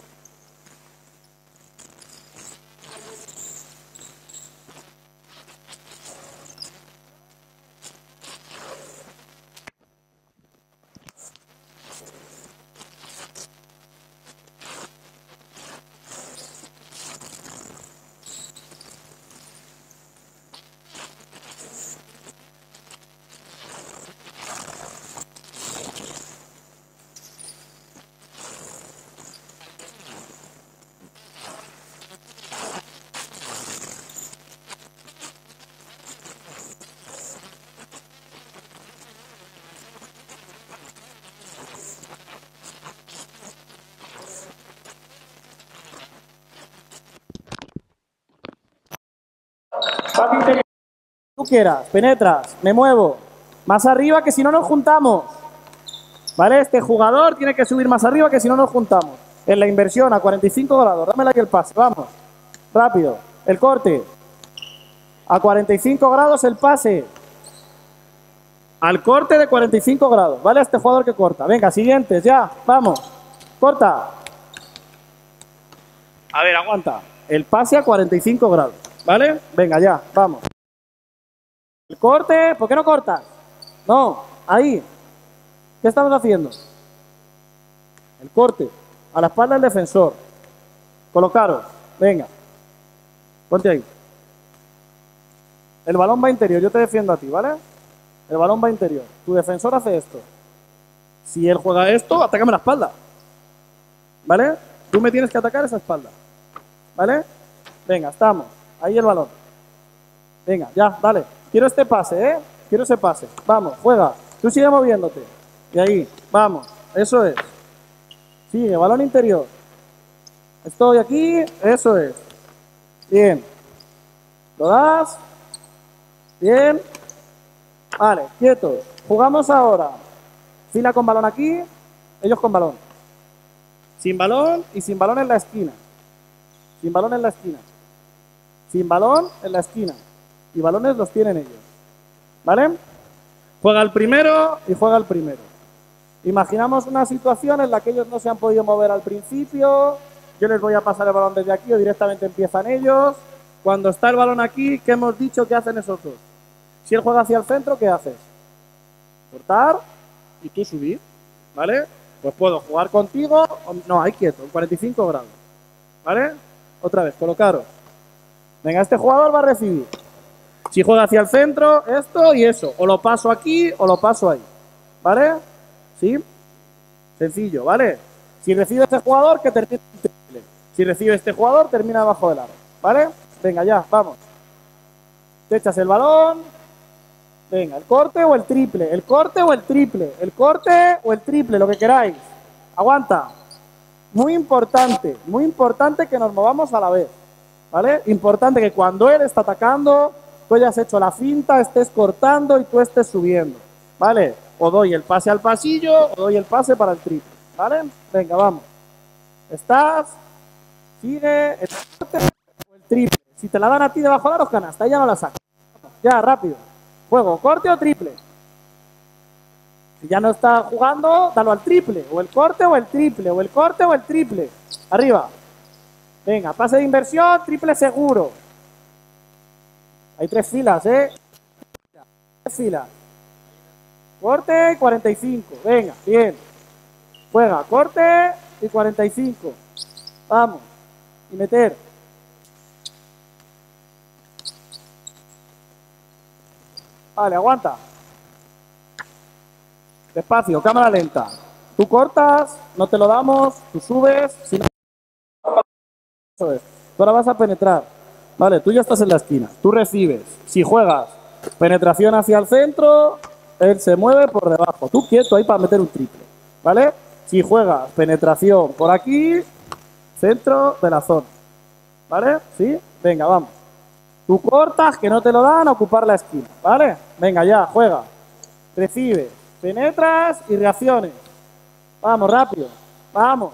Tú quieras, penetras, me muevo. Más arriba que si no nos juntamos. ¿Vale? Este jugador tiene que subir más arriba que si no nos juntamos. En la inversión a cuarenta y cinco grados. Dámela aquí el pase, vamos. Rápido. El corte. A cuarenta y cinco grados el pase. Al corte de cuarenta y cinco grados. ¿Vale? Este jugador que corta. Venga, siguientes, ya. Vamos. Corta. A ver, aguanta. El pase a cuarenta y cinco grados. ¿Vale? Venga, ya. Vamos. El corte. ¿Por qué no cortas? No. Ahí. ¿Qué estamos haciendo? El corte. A la espalda del defensor. Colocaros. Venga. Ponte ahí. El balón va interior. Yo te defiendo a ti, ¿vale? El balón va interior. Tu defensor hace esto. Si él juega esto, atácame la espalda. ¿Vale? Tú me tienes que atacar esa espalda. ¿Vale? Venga, estamos. Ahí el balón. Venga, ya, dale. Quiero este pase, ¿eh? Quiero ese pase. Vamos, juega. Tú sigue moviéndote. Y ahí, vamos. Eso es. Sigue, balón interior. Estoy aquí. Eso es. Bien. ¿Lo das? Bien. Vale, quietos. Jugamos ahora. Fila con balón aquí. Ellos con balón. Sin balón y sin balón en la esquina. Sin balón en la esquina. Sin balón en la esquina. Y balones los tienen ellos. ¿Vale? Juega el primero y juega el primero. Imaginamos una situación en la que ellos no se han podido mover al principio. Yo les voy a pasar el balón desde aquí o directamente empiezan ellos. Cuando está el balón aquí, ¿qué hemos dicho que hacen esos dos? Si él juega hacia el centro, ¿qué haces? Cortar y tú subir. ¿Vale? Pues puedo jugar contigo. O, no, ahí quieto, en cuarenta y cinco grados. ¿Vale? Otra vez, colocaros. Venga, este jugador va a recibir. Si juega hacia el centro, esto y eso. O lo paso aquí o lo paso ahí. ¿Vale? ¿Sí? Sencillo, ¿vale? Si recibe este jugador, que termine el triple. Si recibe este jugador, termina debajo del aro. ¿Vale? Venga, ya, vamos. Te echas el balón. Venga, el corte o el triple. El corte o el triple. El corte o el triple, lo que queráis. Aguanta. Muy importante, muy importante que nos movamos a la vez. ¿Vale? Importante que cuando él está atacando, tú hayas hecho la finta, estés cortando y tú estés subiendo. ¿Vale? O doy el pase al pasillo o doy el pase para el triple. ¿Vale? Venga, vamos. Estás, sigue, el corte o el triple. Si te la dan a ti debajo de los canastas, ahí ya no la sacas. Ya, rápido. Juego, corte o triple. Si ya no está jugando, dalo al triple. O el corte o el triple. O el corte o el triple. Arriba. Venga, pase de inversión, triple seguro. Hay tres filas, ¿eh? Tres filas. Corte y cuarenta y cinco. Venga, bien. Juega, corte y cuarenta y cinco. Vamos. Y meter. Vale, aguanta. Despacio, cámara lenta. Tú cortas, no te lo damos, tú subes. Si no... Eso es. Tú ahora vas a penetrar. Vale, tú ya estás en la esquina. Tú recibes. Si juegas penetración hacia el centro, él se mueve por debajo. Tú quieto ahí para meter un triple. ¿Vale? Si juegas penetración por aquí, centro de la zona. ¿Vale? ¿Sí? Venga, vamos. Tú cortas, que no te lo dan, a ocupar la esquina. ¿Vale? Venga, ya, juega. Recibe. Penetras y reacciones. Vamos, rápido. Vamos.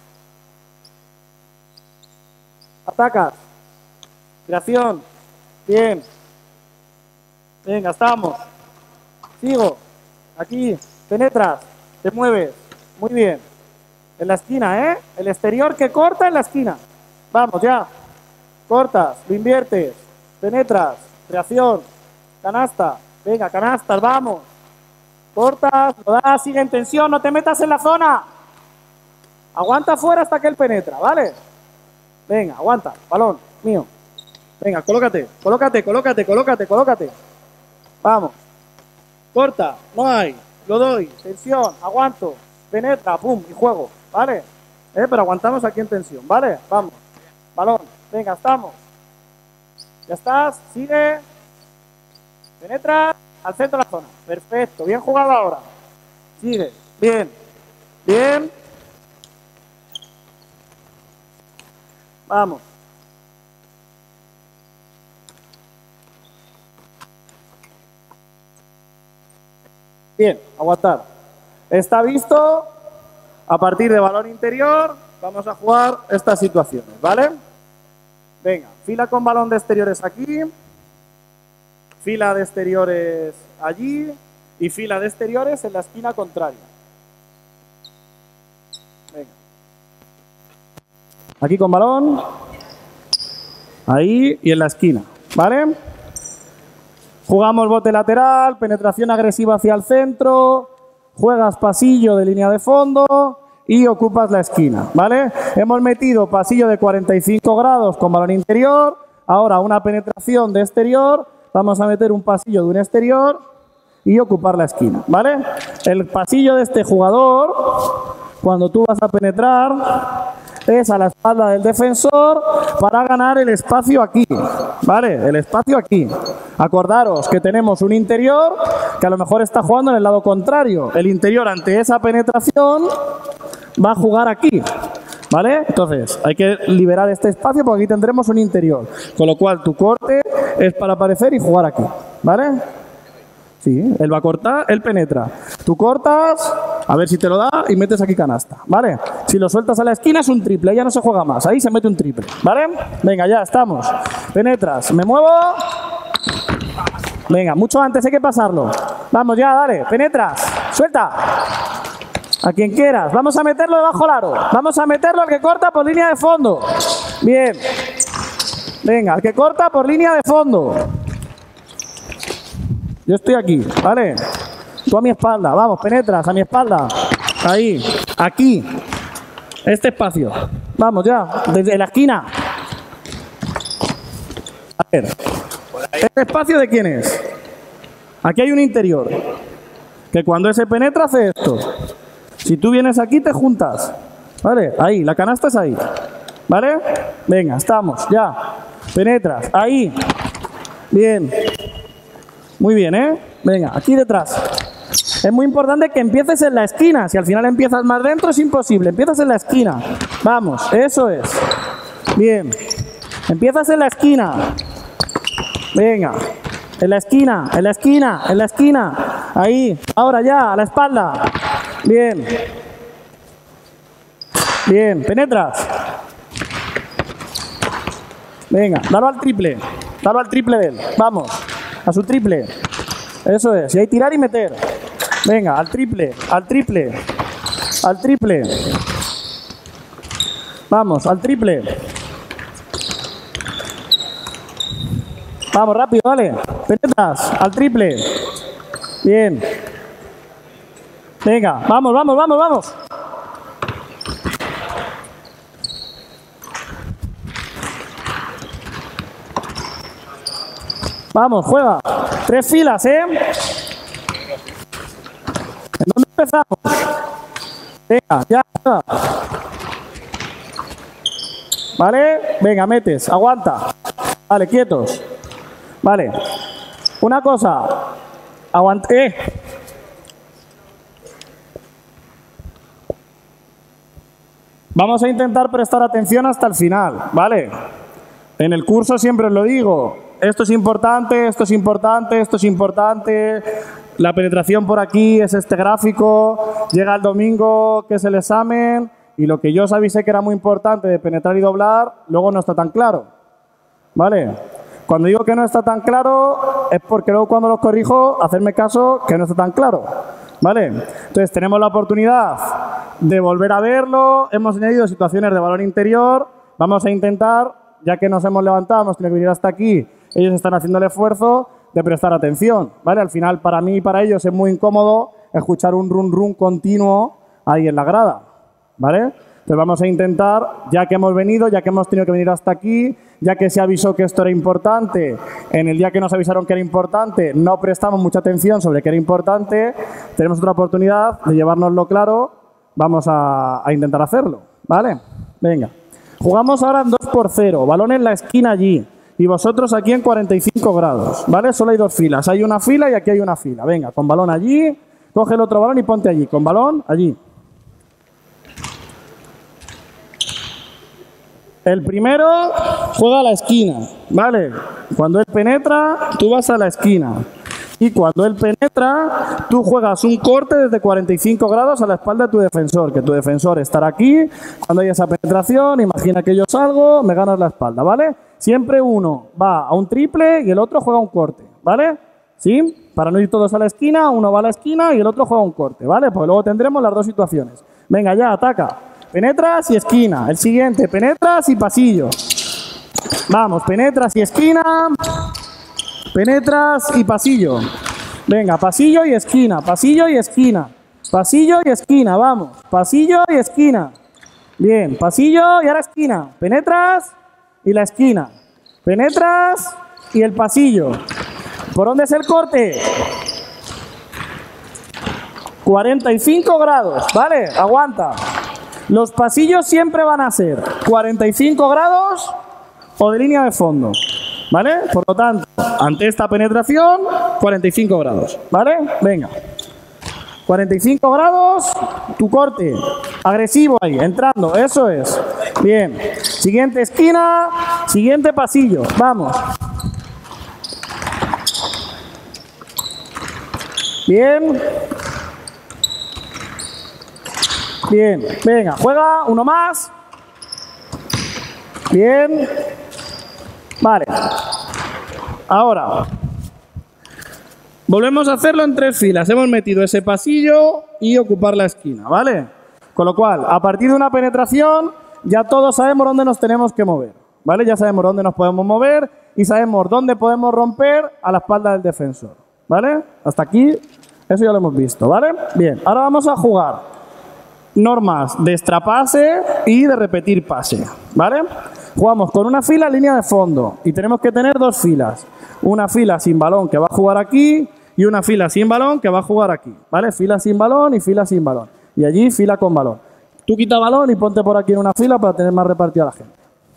Atacas. Creación. Bien. Venga, estamos. Sigo. Aquí. Penetras. Te mueves. Muy bien. En la esquina, ¿eh? El exterior que corta en la esquina. Vamos, ya. Cortas, lo inviertes, penetras, reacción, canasta. Venga, canastas, vamos. Cortas, lo das, sigue en tensión, no te metas en la zona. Aguanta fuera hasta que él penetra, ¿vale? Venga, aguanta, balón, mío. Venga, colócate, colócate, colócate, colócate, colócate. Vamos. Corta, no hay. Lo doy, tensión, aguanto, penetra, pum, y juego, ¿vale? Eh, pero aguantamos aquí en tensión, ¿vale? Vamos. Balón, venga, estamos. Ya estás, sigue. Penetra al centro de la zona. Perfecto, bien jugado ahora. Sigue, bien, bien. Vamos. Bien, aguantar. Está visto. A partir de balón interior, vamos a jugar estas situaciones, ¿vale? Venga, fila con balón de exteriores aquí. Fila de exteriores allí. Y fila de exteriores en la esquina contraria. Venga. Aquí con balón. Ahí y en la esquina, ¿vale? Jugamos bote lateral, penetración agresiva hacia el centro, juegas pasillo de línea de fondo y ocupas la esquina, ¿vale? Hemos metido pasillo de cuarenta y cinco grados con balón interior, ahora una penetración de exterior, vamos a meter un pasillo de un exterior y ocupar la esquina, ¿vale? El pasillo de este jugador, cuando tú vas a penetrar, es a la espalda del defensor para ganar el espacio aquí, ¿vale? El espacio aquí. Acordaros que tenemos un interior que a lo mejor está jugando en el lado contrario. El interior ante esa penetración va a jugar aquí, ¿vale? Entonces, hay que liberar este espacio porque aquí tendremos un interior. Con lo cual, tu corte es para aparecer y jugar aquí, ¿vale? Sí, él va a cortar, él penetra. Tú cortas, a ver si te lo da y metes aquí canasta, ¿vale? Si lo sueltas a la esquina es un triple, ahí ya no se juega más, ahí se mete un triple, ¿vale? Venga, ya estamos. Penetras, me muevo. Venga, mucho antes hay que pasarlo. Vamos ya, dale, penetras, suelta. A quien quieras, vamos a meterlo debajo del aro. Vamos a meterlo al que corta por línea de fondo. Bien. Venga, al que corta por línea de fondo. Yo estoy aquí, ¿vale? Tú a mi espalda, vamos, penetras a mi espalda. Ahí, aquí. Este espacio. Vamos ya, desde la esquina. A ver. ¿Este espacio de quién es? Aquí hay un interior. Que cuando ese penetra hace esto. Si tú vienes aquí te juntas. ¿Vale? Ahí, la canasta es ahí. ¿Vale? Venga, estamos, ya. Penetras, ahí. Bien. Muy bien, ¿eh? Venga, aquí detrás. Es muy importante que empieces en la esquina. Si al final empiezas más dentro es imposible. Empiezas en la esquina. Vamos, eso es. Bien. Empiezas en la esquina. Venga. En la esquina, en la esquina, en la esquina. Ahí. Ahora ya, a la espalda. Bien. Bien, penetras. Venga, dalo al triple. Dalo al triple de él. Vamos. A su triple. Eso es. Y ahí tirar y meter. Venga, al triple, al triple. Al triple. Vamos, al triple. Vamos, rápido, dale. Penetras, al triple. Bien. Venga, vamos, vamos, vamos, vamos. Vamos, juega. Tres filas, ¿eh? ¿En dónde empezamos? Venga, ya. ¿Vale? Venga, metes. Aguanta. Vale, quietos. Vale. Una cosa. Aguante. Eh. Vamos a intentar prestar atención hasta el final, ¿vale? En el curso siempre os lo digo. Esto es importante, esto es importante, esto es importante. La penetración por aquí es este gráfico. Llega el domingo, que es el examen. Y lo que yo os avisé que era muy importante de penetrar y doblar, luego no está tan claro. ¿Vale? Cuando digo que no está tan claro, es porque luego cuando los corrijo, hacerme caso que no está tan claro. ¿vale? Entonces tenemos la oportunidad de volver a verlo, hemos añadido situaciones de valor interior, vamos a intentar, ya que nos hemos levantado, hemos tenido que venir hasta aquí, ellos están haciendo el esfuerzo de prestar atención, ¿vale? Al final, para mí y para ellos es muy incómodo escuchar un run run continuo ahí en la grada, ¿vale? Entonces vamos a intentar, ya que hemos venido, ya que hemos tenido que venir hasta aquí, ya que se avisó que esto era importante, en el día que nos avisaron que era importante, no prestamos mucha atención sobre que era importante, tenemos otra oportunidad de llevárnoslo claro, vamos a, a intentar hacerlo, ¿vale? Venga. Jugamos ahora en dos por cero, balón en la esquina allí, y vosotros aquí en cuarenta y cinco grados, ¿vale? Solo hay dos filas, hay una fila y aquí hay una fila. Venga, con balón allí, coge el otro balón y ponte allí, con balón allí. El primero juega a la esquina, ¿vale? Cuando él penetra, tú vas a la esquina. Y cuando él penetra, tú juegas un corte desde cuarenta y cinco grados a la espalda de tu defensor, que tu defensor estará aquí. Cuando hay esa penetración, imagina que yo salgo, me ganas la espalda, ¿vale? Siempre uno va a un triple y el otro juega un corte, ¿vale? ¿Sí? Para no ir todos a la esquina, uno va a la esquina y el otro juega un corte, ¿vale? Pues luego tendremos las dos situaciones. Venga, ya, ataca. Penetras y esquina. El siguiente, penetras y pasillo. Vamos, penetras y esquina. Penetras y pasillo. Venga, pasillo y esquina. Pasillo y esquina. Pasillo y esquina, vamos. Pasillo y esquina. Bien, pasillo y ahora esquina. Penetras y la esquina. Penetras y el pasillo. ¿Por dónde es el corte? cuarenta y cinco grados, ¿vale? Aguanta. Los pasillos siempre van a ser cuarenta y cinco grados o de línea de fondo, ¿vale? Por lo tanto, ante esta penetración, cuarenta y cinco grados, ¿vale? Venga. cuarenta y cinco grados, tu corte. Agresivo ahí, entrando, eso es. Bien. Siguiente esquina, siguiente pasillo. Vamos. Bien. Bien, venga, juega, uno más. Bien. Vale. Ahora, volvemos a hacerlo en tres filas. Hemos metido ese pasillo y ocupar la esquina, ¿vale? Con lo cual, a partir de una penetración, ya todos sabemos dónde nos tenemos que mover, ¿vale? Ya sabemos dónde nos podemos mover y sabemos dónde podemos romper a la espalda del defensor, ¿vale? Hasta aquí, eso ya lo hemos visto, ¿vale? Bien, ahora vamos a jugar normas de extrapase y de repetir pase, ¿vale? Jugamos con una fila línea de fondo y tenemos que tener dos filas. Una fila sin balón que va a jugar aquí y una fila sin balón que va a jugar aquí, ¿vale? Fila sin balón y fila sin balón. Y allí fila con balón. Tú quita balón y ponte por aquí en una fila para tener más repartida la gente.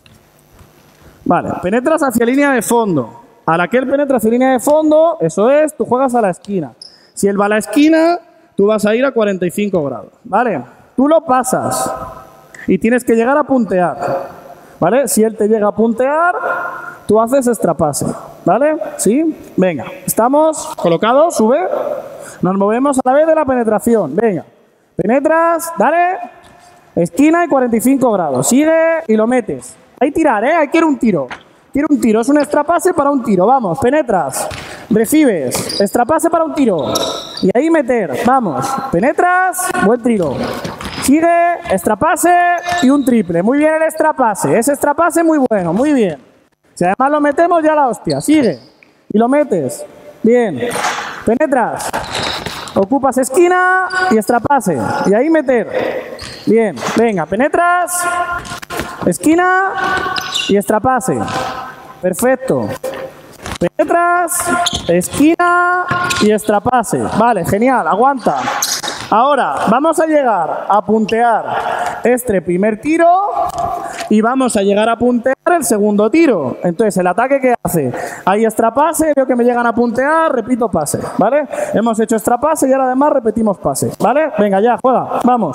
Vale, penetras hacia línea de fondo. A la que él penetra hacia línea de fondo, eso es, tú juegas a la esquina. Si él va a la esquina, tú vas a ir a cuarenta y cinco grados, ¿vale? Tú lo pasas y tienes que llegar a puntear, ¿vale? Si él te llega a puntear, tú haces extrapase, ¿vale? ¿Sí? Venga, estamos colocados, sube. Nos movemos a la vez de la penetración, venga. Penetras, dale, esquina y cuarenta y cinco grados. Sigue y lo metes. Ahí tirar, ¿eh? Ahí quiero un tiro. Quiero un tiro, es un extrapase para un tiro, vamos, penetras. Recibes, extrapase para un tiro. Y ahí meter, vamos, penetras, buen tiro. Sigue, extrapase y un triple. Muy bien el extrapase. Ese extrapase muy bueno, muy bien. Si además lo metemos, ya la hostia. Sigue. Y lo metes. Bien. Penetras. Ocupas esquina y extrapase. Y ahí meter. Bien. Venga, penetras. Esquina y extrapase. Perfecto. Penetras, esquina y extrapase. Vale, genial. Aguanta. Ahora, vamos a llegar a puntear este primer tiro y vamos a llegar a puntear el segundo tiro. Entonces, el ataque que hace, hay extrapase, veo que me llegan a puntear, repito pase, ¿vale? Hemos hecho extrapase y ahora además repetimos pase, ¿vale? Venga, ya, juega, vamos.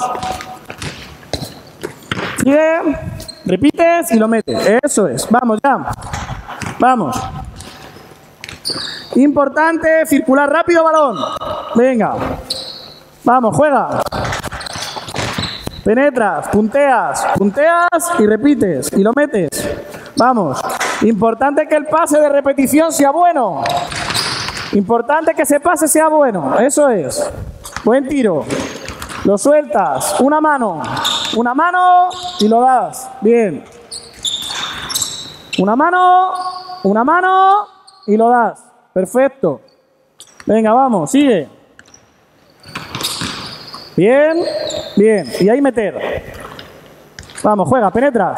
Sigue, repites y lo metes. Eso es, vamos ya. Vamos. Importante, circular rápido, balón. Venga. Vamos, juega. Penetras, punteas, punteas y repites y lo metes. Vamos. Importante que el pase de repetición sea bueno. Importante que ese pase sea bueno. Eso es. Buen tiro. Lo sueltas. Una mano. Una mano y lo das. Bien. Una mano. Una mano y lo das. Perfecto. Venga, vamos. Sigue. Bien. Bien. Y ahí meter. Vamos, juega. Penetras.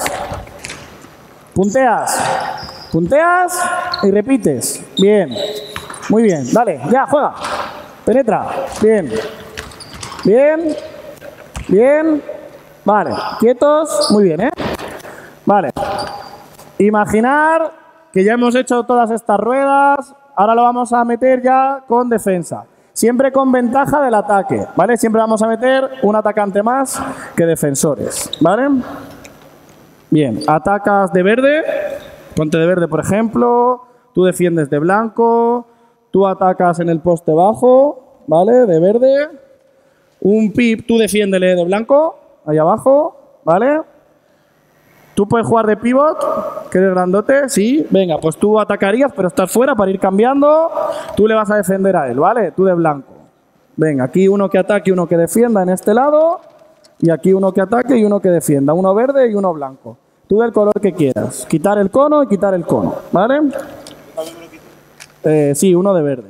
Punteas. Punteas y repites. Bien. Muy bien. Dale. Ya, juega. Penetra. Bien. Bien. Bien. Vale. Quietos. Muy bien, ¿eh? Vale. Imaginar que ya hemos hecho todas estas ruedas. Ahora lo vamos a meter ya con defensa. Siempre con ventaja del ataque, ¿vale? Siempre vamos a meter un atacante más que defensores, ¿vale? Bien. Atacas de verde. Ponte de verde, por ejemplo. Tú defiendes de blanco. Tú atacas en el poste bajo, ¿vale? De verde. Un pip, tú defiéndele de blanco, ahí abajo, ¿vale? Tú puedes jugar de pivot, que eres grandote, sí. Venga, pues tú atacarías, pero estás fuera para ir cambiando. Tú le vas a defender a él, ¿vale? Tú de blanco. Venga, aquí uno que ataque y uno que defienda en este lado. Y aquí uno que ataque y uno que defienda. Uno verde y uno blanco. Tú del color que quieras. Quitar el cono y quitar el cono, ¿vale? Eh, sí, uno de verde.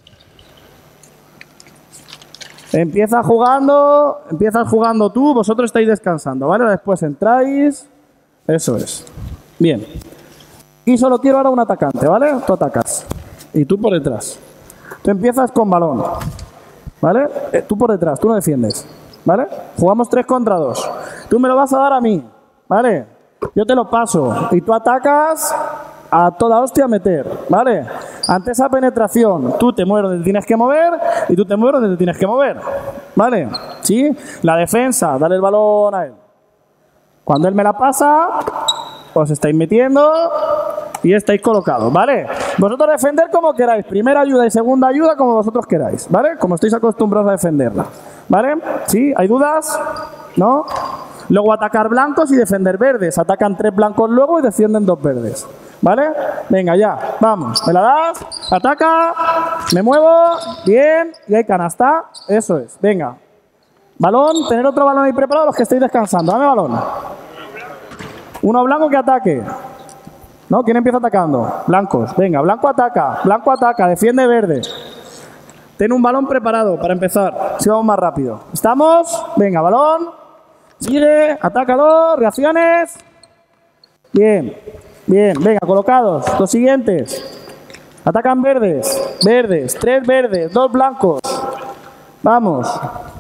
Empieza jugando, empiezas jugando tú, vosotros estáis descansando, ¿vale? Después entráis. Eso es. Bien. Y solo quiero ahora un atacante, ¿vale? Tú atacas. Y tú por detrás. Tú empiezas con balón. ¿Vale? Eh, tú por detrás, tú no defiendes. ¿Vale? Jugamos tres contra dos. Tú me lo vas a dar a mí. ¿Vale? Yo te lo paso. Y tú atacas a toda hostia a meter. ¿Vale? Ante esa penetración, tú te mueves donde te tienes que mover y tú te mueves donde te tienes que mover. ¿Vale? ¿Sí? La defensa, dale el balón a él. Cuando él me la pasa, os estáis metiendo y estáis colocados, ¿vale? Vosotros defender como queráis. Primera ayuda y segunda ayuda como vosotros queráis, ¿vale? Como estáis acostumbrados a defenderla, ¿vale? ¿Sí? ¿Hay dudas? ¿No? Luego atacar blancos y defender verdes. Atacan tres blancos luego y defienden dos verdes, ¿vale? Venga, ya. Vamos. ¿Me la das? Ataca. Me muevo. Bien. Y hay canasta. Eso es. Venga. Balón. Tener otro balón ahí preparado los que estéis descansando. Dame balón. Uno blanco que ataque. ¿No? ¿Quién empieza atacando? Blancos. Venga, blanco ataca. Blanco ataca. Defiende verde. Ten un balón preparado para empezar. Si vamos más rápido. ¿Estamos? Venga, balón. Sigue. Atácalo. Reacciones. Bien. Bien. Venga, colocados. Los siguientes. Atacan verdes. Verdes. Tres verdes. Dos blancos. Vamos.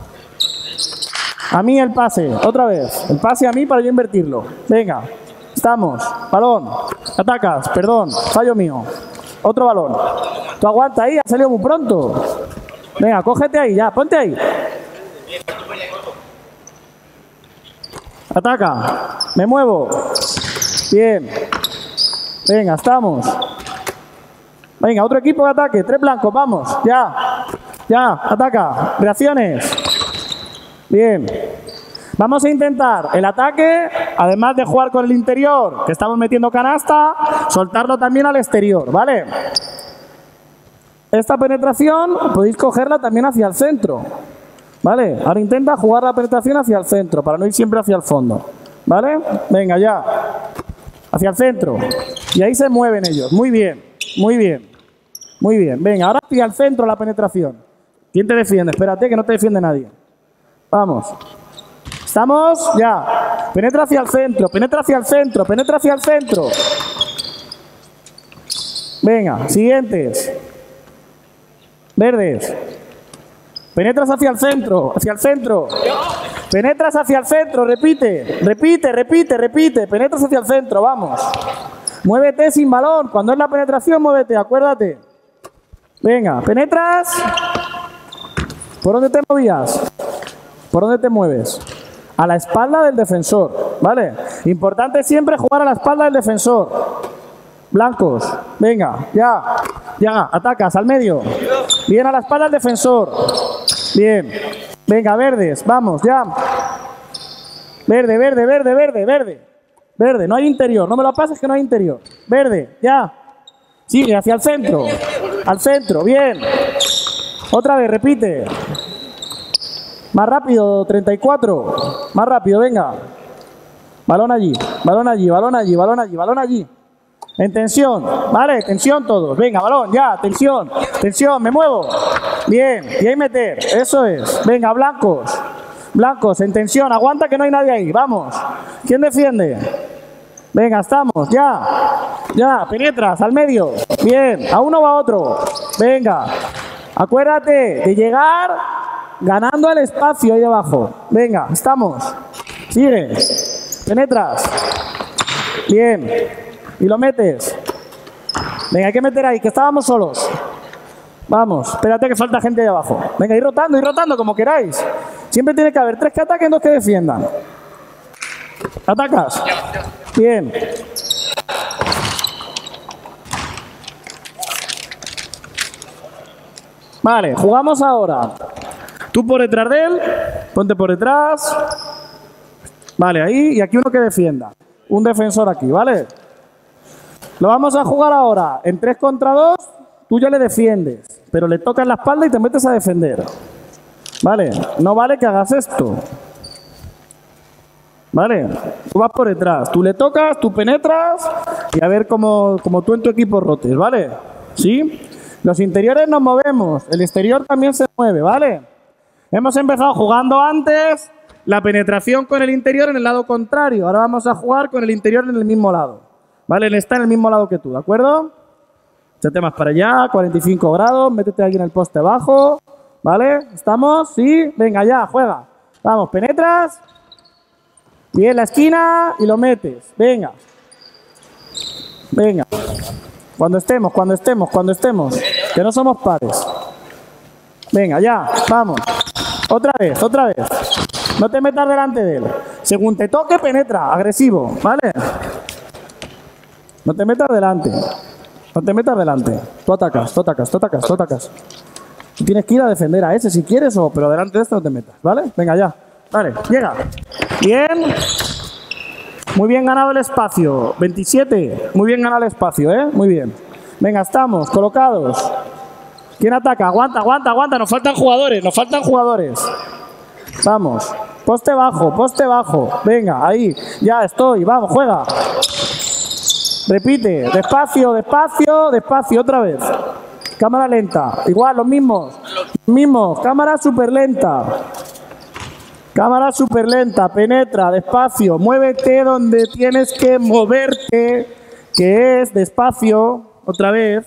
A mí el pase, otra vez. El pase a mí para yo invertirlo. Venga, estamos. Balón. Atacas, perdón, fallo mío. Otro balón. Tú aguanta ahí, ha salido muy pronto. Venga, cógete ahí, ya, ponte ahí. Ataca. Me muevo. Bien. Venga, estamos. Venga, otro equipo que ataque. Tres blancos, vamos. Ya. Ya, ataca. Reacciones. Bien. Vamos a intentar el ataque, además de jugar con el interior, que estamos metiendo canasta, soltarlo también al exterior, ¿vale? Esta penetración podéis cogerla también hacia el centro, ¿vale? Ahora intenta jugar la penetración hacia el centro, para no ir siempre hacia el fondo, ¿vale? Venga, ya. Hacia el centro. Y ahí se mueven ellos. Muy bien, muy bien. Muy bien. Venga, ahora hacia el centro la penetración. ¿Quién te defiende? Espérate, que no te defiende nadie. Vamos. ¿Estamos? Ya. Penetra hacia el centro, penetra hacia el centro, penetra hacia el centro. Venga, siguientes. Verdes. Penetras hacia el centro, hacia el centro. Penetras hacia el centro, repite, repite, repite, repite. Penetras hacia el centro, vamos. Muévete sin balón. Cuando es la penetración, muévete, acuérdate. Venga, penetras. ¿Por dónde te movías? ¿Por dónde te mueves? A la espalda del defensor, ¿vale? Importante siempre jugar a la espalda del defensor. Blancos, venga, ya, ya, atacas al medio. Bien, a la espalda del defensor. Bien, venga, verdes, vamos, ya. Verde, verde, verde, verde, verde. Verde, no hay interior, no me lo pases que no hay interior. Verde, ya. Sigue hacia el centro. al centro, bien. Otra vez, repite. Más rápido, treinta y cuatro. Más rápido, venga. Balón allí, balón allí, balón allí, balón allí, balón allí. En tensión, ¿vale? Tensión todos. Venga, balón, ya, tensión, tensión, me muevo. Bien, y ahí meter, eso es. Venga, blancos, blancos, en tensión, aguanta que no hay nadie ahí, vamos. ¿Quién defiende? Venga, estamos, ya, ya, penetras al medio. Bien, a uno va a otro. Venga, acuérdate de llegar ganando el espacio ahí abajo. Venga, estamos. Sigue, penetras. Bien. Y lo metes. Venga, hay que meter ahí, que estábamos solos. Vamos, espérate que falta gente de abajo. Venga, ir rotando, ir rotando, como queráis. Siempre tiene que haber tres que ataquen, dos que defiendan. ¿Atacas? Bien. Vale, jugamos ahora. Tú por detrás de él, ponte por detrás. Vale, ahí, y aquí uno que defienda. Un defensor aquí, ¿vale? Lo vamos a jugar ahora en tres contra dos, tú ya le defiendes, pero le tocas la espalda y te metes a defender. Vale, no vale que hagas esto. Vale, tú vas por detrás, tú le tocas, tú penetras y a ver cómo, cómo tú en tu equipo rotes, ¿vale? ¿Sí? Los interiores nos movemos, el exterior también se mueve, ¿vale? Hemos empezado jugando antes la penetración con el interior en el lado contrario, ahora vamos a jugar con el interior en el mismo lado. Vale, él está en el mismo lado que tú, ¿de acuerdo? Échate más para allá, cuarenta y cinco grados, métete aquí en el poste abajo, ¿vale? ¿Estamos? ¿Sí? Venga, ya, juega. Vamos, penetras. Bien, la esquina y lo metes. Venga. Venga. Cuando estemos, cuando estemos, cuando estemos. Que no somos pares. Venga, ya, vamos. Otra vez, otra vez. No te metas delante de él. Según te toque, penetra, agresivo, ¿vale? No te metas delante. No te metas delante. Tú atacas, tú atacas, tú atacas, tú atacas. Tú tienes que ir a defender a ese si quieres, o, pero delante de este no te metas, ¿vale? Venga, ya. Vale, llega. Bien. Muy bien ganado el espacio. veintisiete. Muy bien ganado el espacio, ¿eh? Muy bien. Venga, estamos colocados. ¿Quién ataca? Aguanta, aguanta, aguanta. Nos faltan jugadores, nos faltan jugadores. Vamos. Poste bajo, poste bajo. Venga, ahí. Ya estoy. Vamos, juega. Repite, despacio, despacio, despacio, otra vez. Cámara lenta, igual, los mismos. Los mismos, cámara súper lenta. Cámara súper lenta, penetra, despacio. Muévete donde tienes que moverte, que es despacio, otra vez.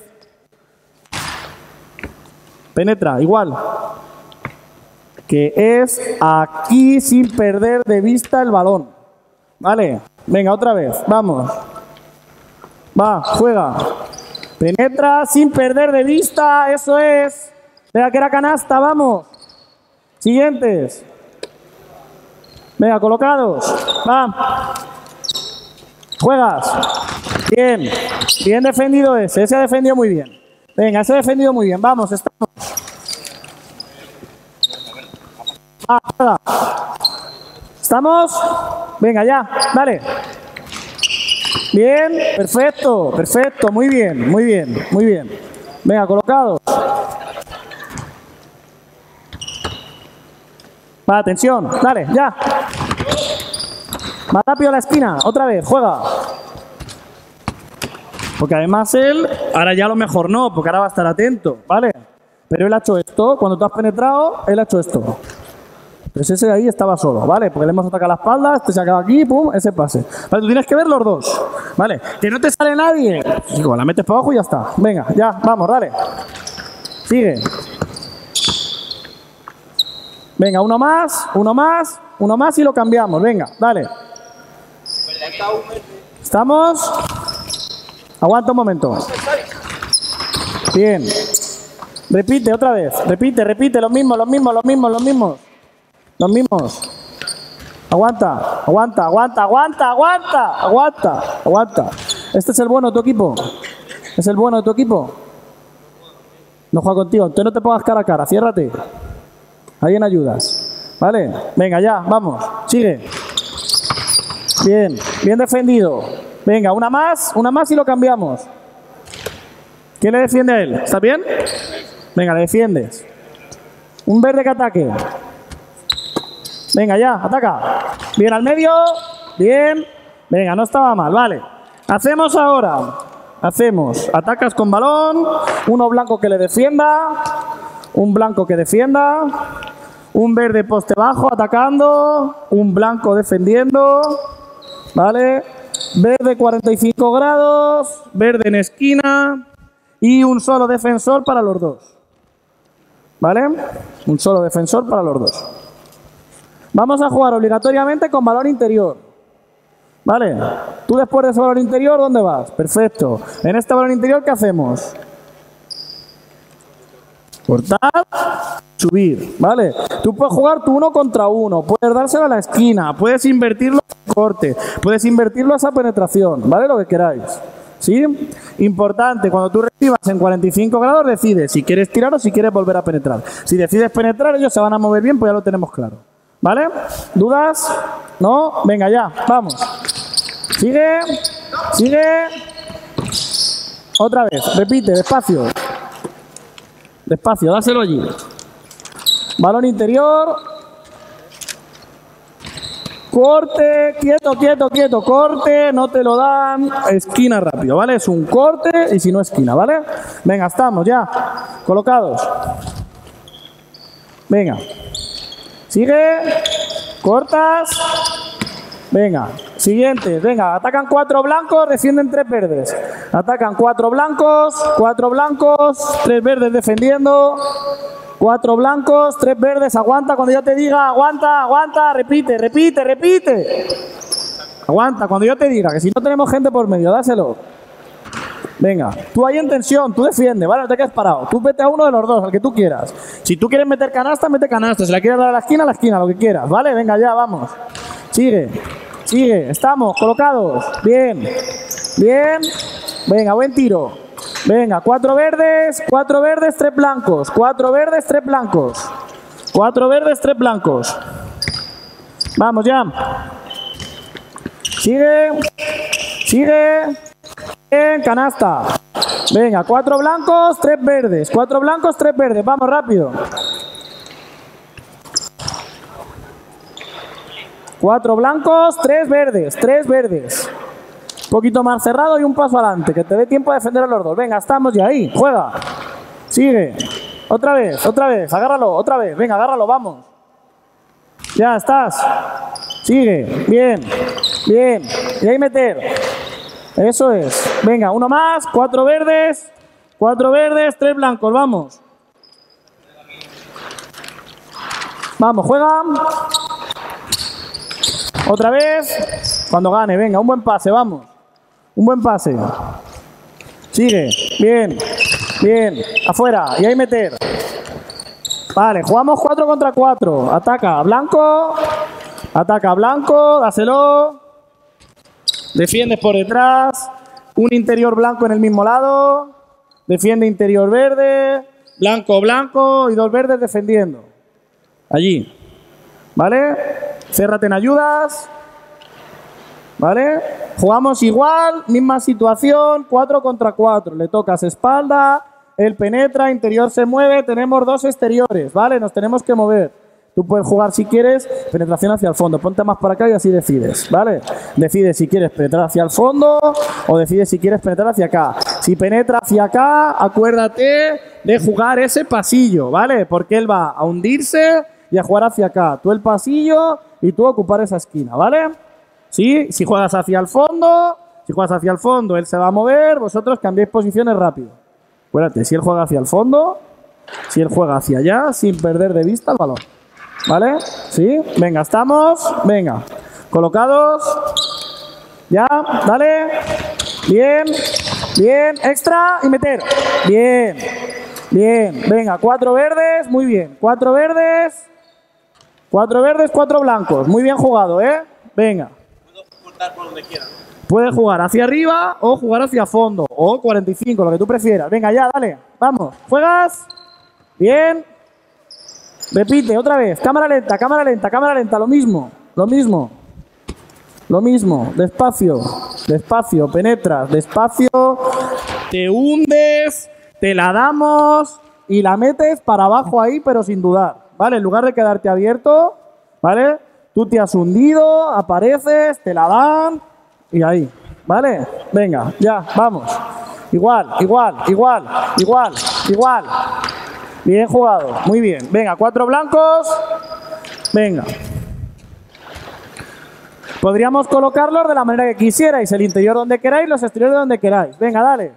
Penetra, igual. Que es aquí sin perder de vista el balón. Vale, venga, otra vez, vamos. Va, juega. Penetra sin perder de vista, eso es. Venga, que era canasta, vamos. Siguientes. Venga, colocados. Va. Juegas. Bien. Bien defendido ese. Ese ha defendido muy bien. Venga, ese ha defendido muy bien. Vamos, estamos. Va, juega. ¿Estamos? Venga, ya. Dale. Bien, perfecto, perfecto, muy bien, muy bien, muy bien. Venga, colocados. Va, atención, dale, ya. Más rápido a la esquina, otra vez, juega. Porque además él, ahora ya a lo mejor no, porque ahora va a estar atento, ¿vale? Pero él ha hecho esto, cuando tú has penetrado, él ha hecho esto. Entonces ese de ahí estaba solo, ¿vale? Porque le hemos atacado la espalda, este se acaba aquí, pum, ese pase. Vale, tú tienes que ver los dos, ¿vale? Que no te sale nadie. Digo, la metes para abajo y ya está. Venga, ya, vamos, dale. Sigue. Venga, uno más, uno más, uno más y lo cambiamos. Venga, dale. ¿Estamos? Aguanta un momento. Bien. Repite otra vez, repite, repite, los mismos, los mismos, los mismos, los mismos. Los mismos. Aguanta, aguanta, aguanta, aguanta, aguanta, aguanta, aguanta. Este es el bueno de tu equipo. Es el bueno de tu equipo. No juega contigo. Entonces no te pongas cara a cara. Ciérrate. Alguien ayudas. ¿Vale? Venga, ya, vamos. Sigue. Bien, bien defendido. Venga, una más, una más y lo cambiamos. ¿Quién le defiende a él? ¿Está bien? Venga, le defiendes. Un verde que ataque. Venga, ya, ataca. Bien, al medio. Bien. Venga, no estaba mal, vale. Hacemos ahora. Hacemos. Atacas con balón. Uno blanco que le defienda. Un blanco que defienda. Un verde poste bajo atacando. Un blanco defendiendo. Vale. Verde cuarenta y cinco grados. Verde en esquina. Y un solo defensor para los dos. ¿Vale? Un solo defensor para los dos. Vamos a jugar obligatoriamente con balón interior. ¿Vale? Tú después de ese balón interior, ¿dónde vas? Perfecto. En este balón interior, ¿qué hacemos? Cortar, subir. ¿Vale? Tú puedes jugar tú uno contra uno. Puedes dárselo a la esquina. Puedes invertirlo a corte. Puedes invertirlo a esa penetración. ¿Vale? Lo que queráis. ¿Sí? Importante, cuando tú recibas en cuarenta y cinco grados, decides si quieres tirar o si quieres volver a penetrar. Si decides penetrar, ellos se van a mover bien, pues ya lo tenemos claro. ¿Vale? ¿Dudas? ¿No? Venga, ya, vamos. Sigue, sigue. Otra vez, repite, despacio. Despacio, dáselo allí. Balón interior. Corte, quieto, quieto, quieto, corte, no te lo dan, esquina rápido, ¿vale? Es un corte y si no esquina, ¿vale? Venga, estamos ya, colocados. Venga, sigue, cortas, venga, siguiente, venga, atacan cuatro blancos, defienden tres verdes. Atacan cuatro blancos, cuatro blancos, tres verdes defendiendo. Cuatro blancos, tres verdes, aguanta cuando yo te diga, aguanta, aguanta, repite, repite, repite. Aguanta cuando yo te diga, que si no tenemos gente por medio, dáselo. Venga, tú ahí en tensión, tú defiende, ¿vale? No te quedes parado. Tú vete a uno de los dos, al que tú quieras. Si tú quieres meter canasta, mete canasta. Si la quieres dar a la esquina, a la esquina, lo que quieras, ¿vale? Venga, ya, vamos. Sigue, sigue, estamos colocados. Bien, bien. Venga, buen tiro. Venga, cuatro verdes, cuatro verdes, tres blancos. Cuatro verdes, tres blancos. Cuatro verdes, tres blancos. Vamos ya. Sigue. Sigue. Bien, canasta. Venga, cuatro blancos, tres verdes. Cuatro blancos, tres verdes. Vamos, rápido. Cuatro blancos, tres verdes. Tres verdes. Un poquito más cerrado y un paso adelante, que te dé tiempo a defender a los dos. Venga, estamos ya ahí. Juega. Sigue. Otra vez, otra vez. Agárralo, otra vez. Venga, agárralo, vamos. Ya estás. Sigue. Bien. Bien. Y ahí meter. Eso es. Venga, uno más. Cuatro verdes. Cuatro verdes, tres blancos. Vamos. Vamos, juega. Otra vez. Cuando gane. Venga, un buen pase, vamos. Un buen pase. Sigue. Bien. Bien. Afuera. Y ahí meter. Vale, jugamos cuatro contra cuatro. Ataca blanco. Ataca blanco. Dáselo. Defiendes por detrás. Un interior blanco en el mismo lado. Defiende interior verde. Blanco, blanco. Y dos verdes defendiendo. Allí. ¿Vale? Cérrate en ayudas. ¿Vale? Jugamos igual, misma situación, cuatro contra cuatro. Le tocas espalda, él penetra, interior se mueve, tenemos dos exteriores, ¿vale? Nos tenemos que mover. Tú puedes jugar si quieres, penetración hacia el fondo. Ponte más para acá y así decides, ¿vale? Decides si quieres penetrar hacia el fondo o decides si quieres penetrar hacia acá. Si penetra hacia acá, acuérdate de jugar ese pasillo, ¿vale? Porque él va a hundirse y a jugar hacia acá. Tú el pasillo y tú ocupar esa esquina, ¿vale? ¿Sí? Si juegas hacia el fondo, si juegas hacia el fondo, él se va a mover, vosotros cambiáis posiciones rápido. Acuérdate, si él juega hacia el fondo, si él juega hacia allá, sin perder de vista el balón. ¿Vale? ¿Sí? Venga, estamos. Venga. Colocados. Ya, dale. Bien. Bien. Extra y meter. Bien. Bien. Venga, cuatro verdes. Muy bien. Cuatro verdes. Cuatro verdes, cuatro blancos. Muy bien jugado, ¿eh? Venga. Por donde quiera. Puedes jugar hacia arriba o jugar hacia fondo. O cuarenta y cinco, lo que tú prefieras. Venga, ya, dale. Vamos. ¿Juegas? Bien. Repite, otra vez. Cámara lenta, cámara lenta, cámara lenta. Lo mismo. Lo mismo. Lo mismo. Despacio. Despacio. Penetras. Despacio. te hundes, te la damos y la metes para abajo ahí, pero sin dudar, ¿vale? En lugar de quedarte abierto, ¿vale? Tú te has hundido, apareces, te la dan y ahí, ¿vale? Venga, ya, vamos. Igual, igual, igual, igual, igual. Bien jugado, muy bien. Venga, cuatro blancos. Venga. Podríamos colocarlos de la manera que quisierais, el interior donde queráis, los exteriores donde queráis. Venga, dale.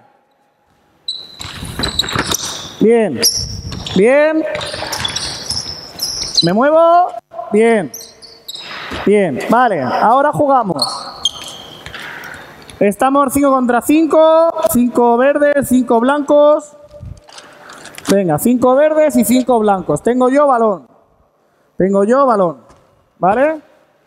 Bien. Bien. Me muevo. Bien. Bien. Vale, ahora jugamos. Estamos cinco contra cinco. cinco verdes, cinco blancos. Venga, cinco verdes y cinco blancos. Tengo yo balón. Tengo yo balón. ¿Vale?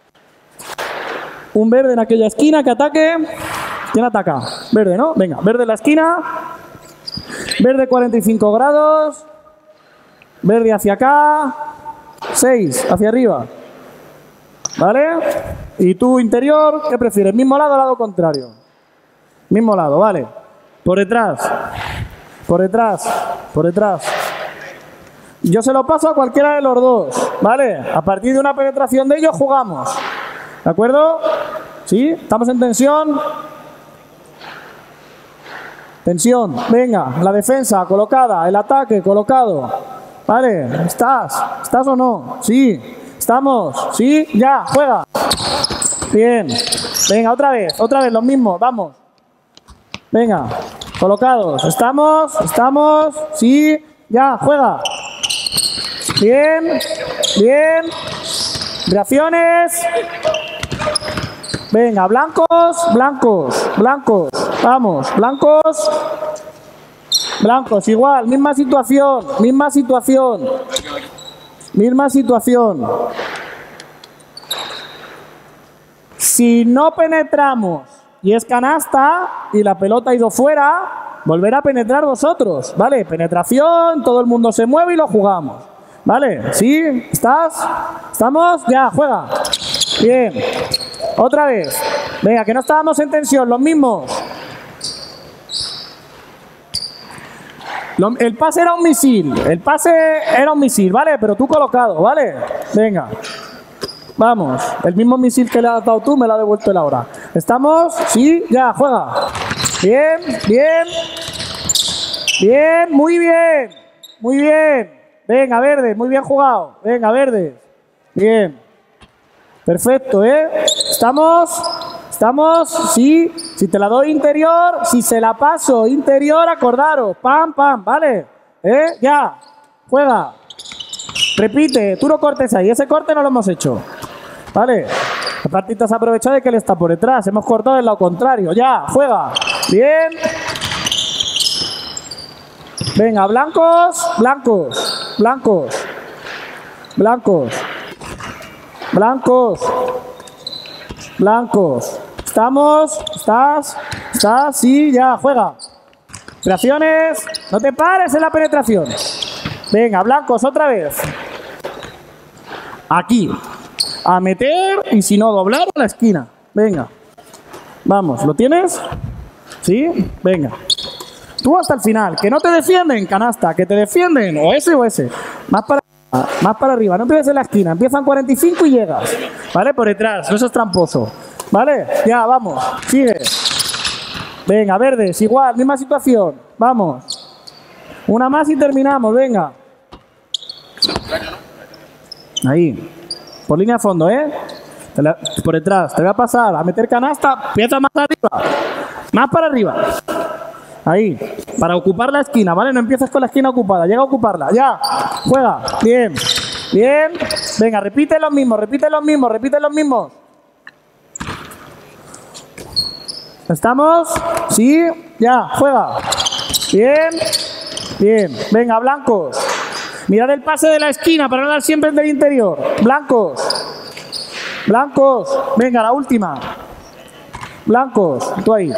Un verde en aquella esquina que ataque. ¿Quién ataca? Verde, ¿no? Venga, verde en la esquina. Verde cuarenta y cinco grados. Verde hacia acá. seis hacia arriba. ¿Vale? Y tú interior, ¿qué prefieres? ¿Mismo lado o lado contrario? Mismo lado, vale. Por detrás. Por detrás. Por detrás. Yo se lo paso a cualquiera de los dos. ¿Vale? A partir de una penetración de ellos jugamos. ¿De acuerdo? ¿Sí? ¿Estamos en tensión? Tensión. Venga, la defensa colocada, el ataque colocado. ¿Vale? ¿Estás? ¿Estás o no? Sí. ¿Estamos? ¿Sí? Ya, juega. Bien. Venga, otra vez, otra vez, los mismos. Vamos. Venga, colocados. ¿Estamos? ¿Estamos? Sí. Ya, juega. Bien. Bien. Reacciones. Venga, blancos, blancos, blancos. Vamos, blancos. Blancos, igual, misma situación, misma situación. Misma situación. Si no penetramos y es canasta y la pelota ha ido fuera, volver a penetrar vosotros, ¿vale? Penetración, todo el mundo se mueve y lo jugamos. ¿Vale? ¿Sí? ¿Estás? ¿Estamos? Ya, juega. Bien. Otra vez. Venga, que no estábamos en tensión, los mismos. Lo, el pase era un misil. El pase era un misil, ¿vale? Pero tú colocado, ¿vale? Venga. Vamos. El mismo misil que le has dado tú me lo ha devuelto él ahora. ¿Estamos? Sí, ya, juega. Bien, bien. Bien, muy bien. Muy bien. Venga, verde, muy bien jugado. Venga, verde. Bien. Perfecto, ¿eh? ¿Estamos? ¿Estamos? Sí. Si te la doy interior, si se la paso interior, acordaros. Pam, pam, ¿vale? ¿Eh? Ya. Juega. Repite, tú no cortes ahí. Ese corte no lo hemos hecho. ¿Vale? Aparte te has aprovechado de que él está por detrás. Hemos cortado del lado contrario. Ya, juega. Bien. Venga, blancos, blancos, blancos, blancos, blancos, blancos. ¿Estamos? ¿Estás? ¿Estás? Sí, ya, juega. Penetraciones. No te pares en la penetración. Venga, blancos, otra vez. Aquí. A meter y si no, doblar a la esquina. Venga. Vamos, ¿lo tienes? ¿Sí? Venga. Tú hasta el final. Que no te defienden, canasta. Que te defienden. O ese o ese. Más para arriba. Más para arriba. No empieces en la esquina. Empiezan cuarenta y cinco y llegas. ¿Vale? Por detrás. No seas tramposo. ¿Vale? Ya, vamos. Sigue. Venga, verdes. Igual. Misma situación. Vamos. Una más y terminamos. Venga. Ahí. Por línea de fondo, ¿eh? Te la, por detrás. Te voy a pasar a meter canasta. Empieza más arriba. Más para arriba. Ahí, para ocupar la esquina, ¿vale? No empieces con la esquina ocupada, llega a ocuparla, ya, juega, bien, bien, venga, repite los mismos, repite los mismos, repite los mismos. ¿Estamos? Sí, ya, juega, bien, bien, venga, blancos, mirad el pase de la esquina para no dar siempre el del interior, blancos, blancos, venga, la última, blancos, tú ahí.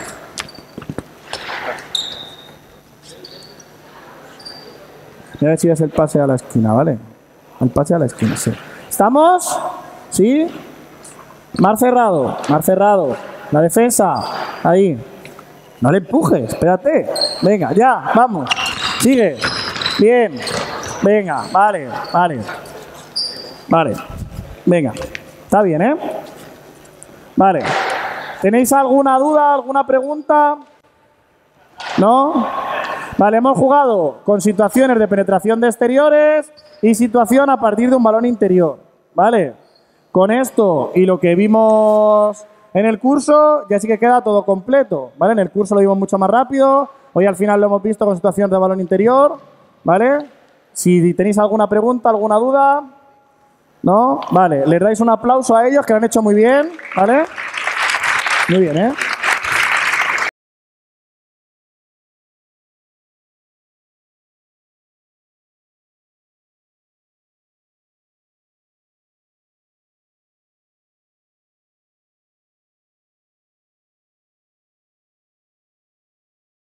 A ver si ves el pase a la esquina, ¿vale? El pase a la esquina, sí. ¿Estamos? ¿Sí? Mar cerrado, mar cerrado. La defensa, ahí. No le empujes, espérate. Venga, ya, vamos. Sigue. Bien. Venga, vale, vale. Vale. Venga. Está bien, ¿eh? Vale. ¿Tenéis alguna duda, alguna pregunta? ¿No? Vale, hemos jugado con situaciones de penetración de exteriores y situación a partir de un balón interior. ¿Vale? Con esto y lo que vimos en el curso, ya sí que queda todo completo. ¿Vale? En el curso lo vimos mucho más rápido. Hoy al final lo hemos visto con situaciones de balón interior. ¿Vale? Si tenéis alguna pregunta, alguna duda. ¿No? Vale, les dais un aplauso a ellos que lo han hecho muy bien. ¿Vale? Muy bien, ¿eh?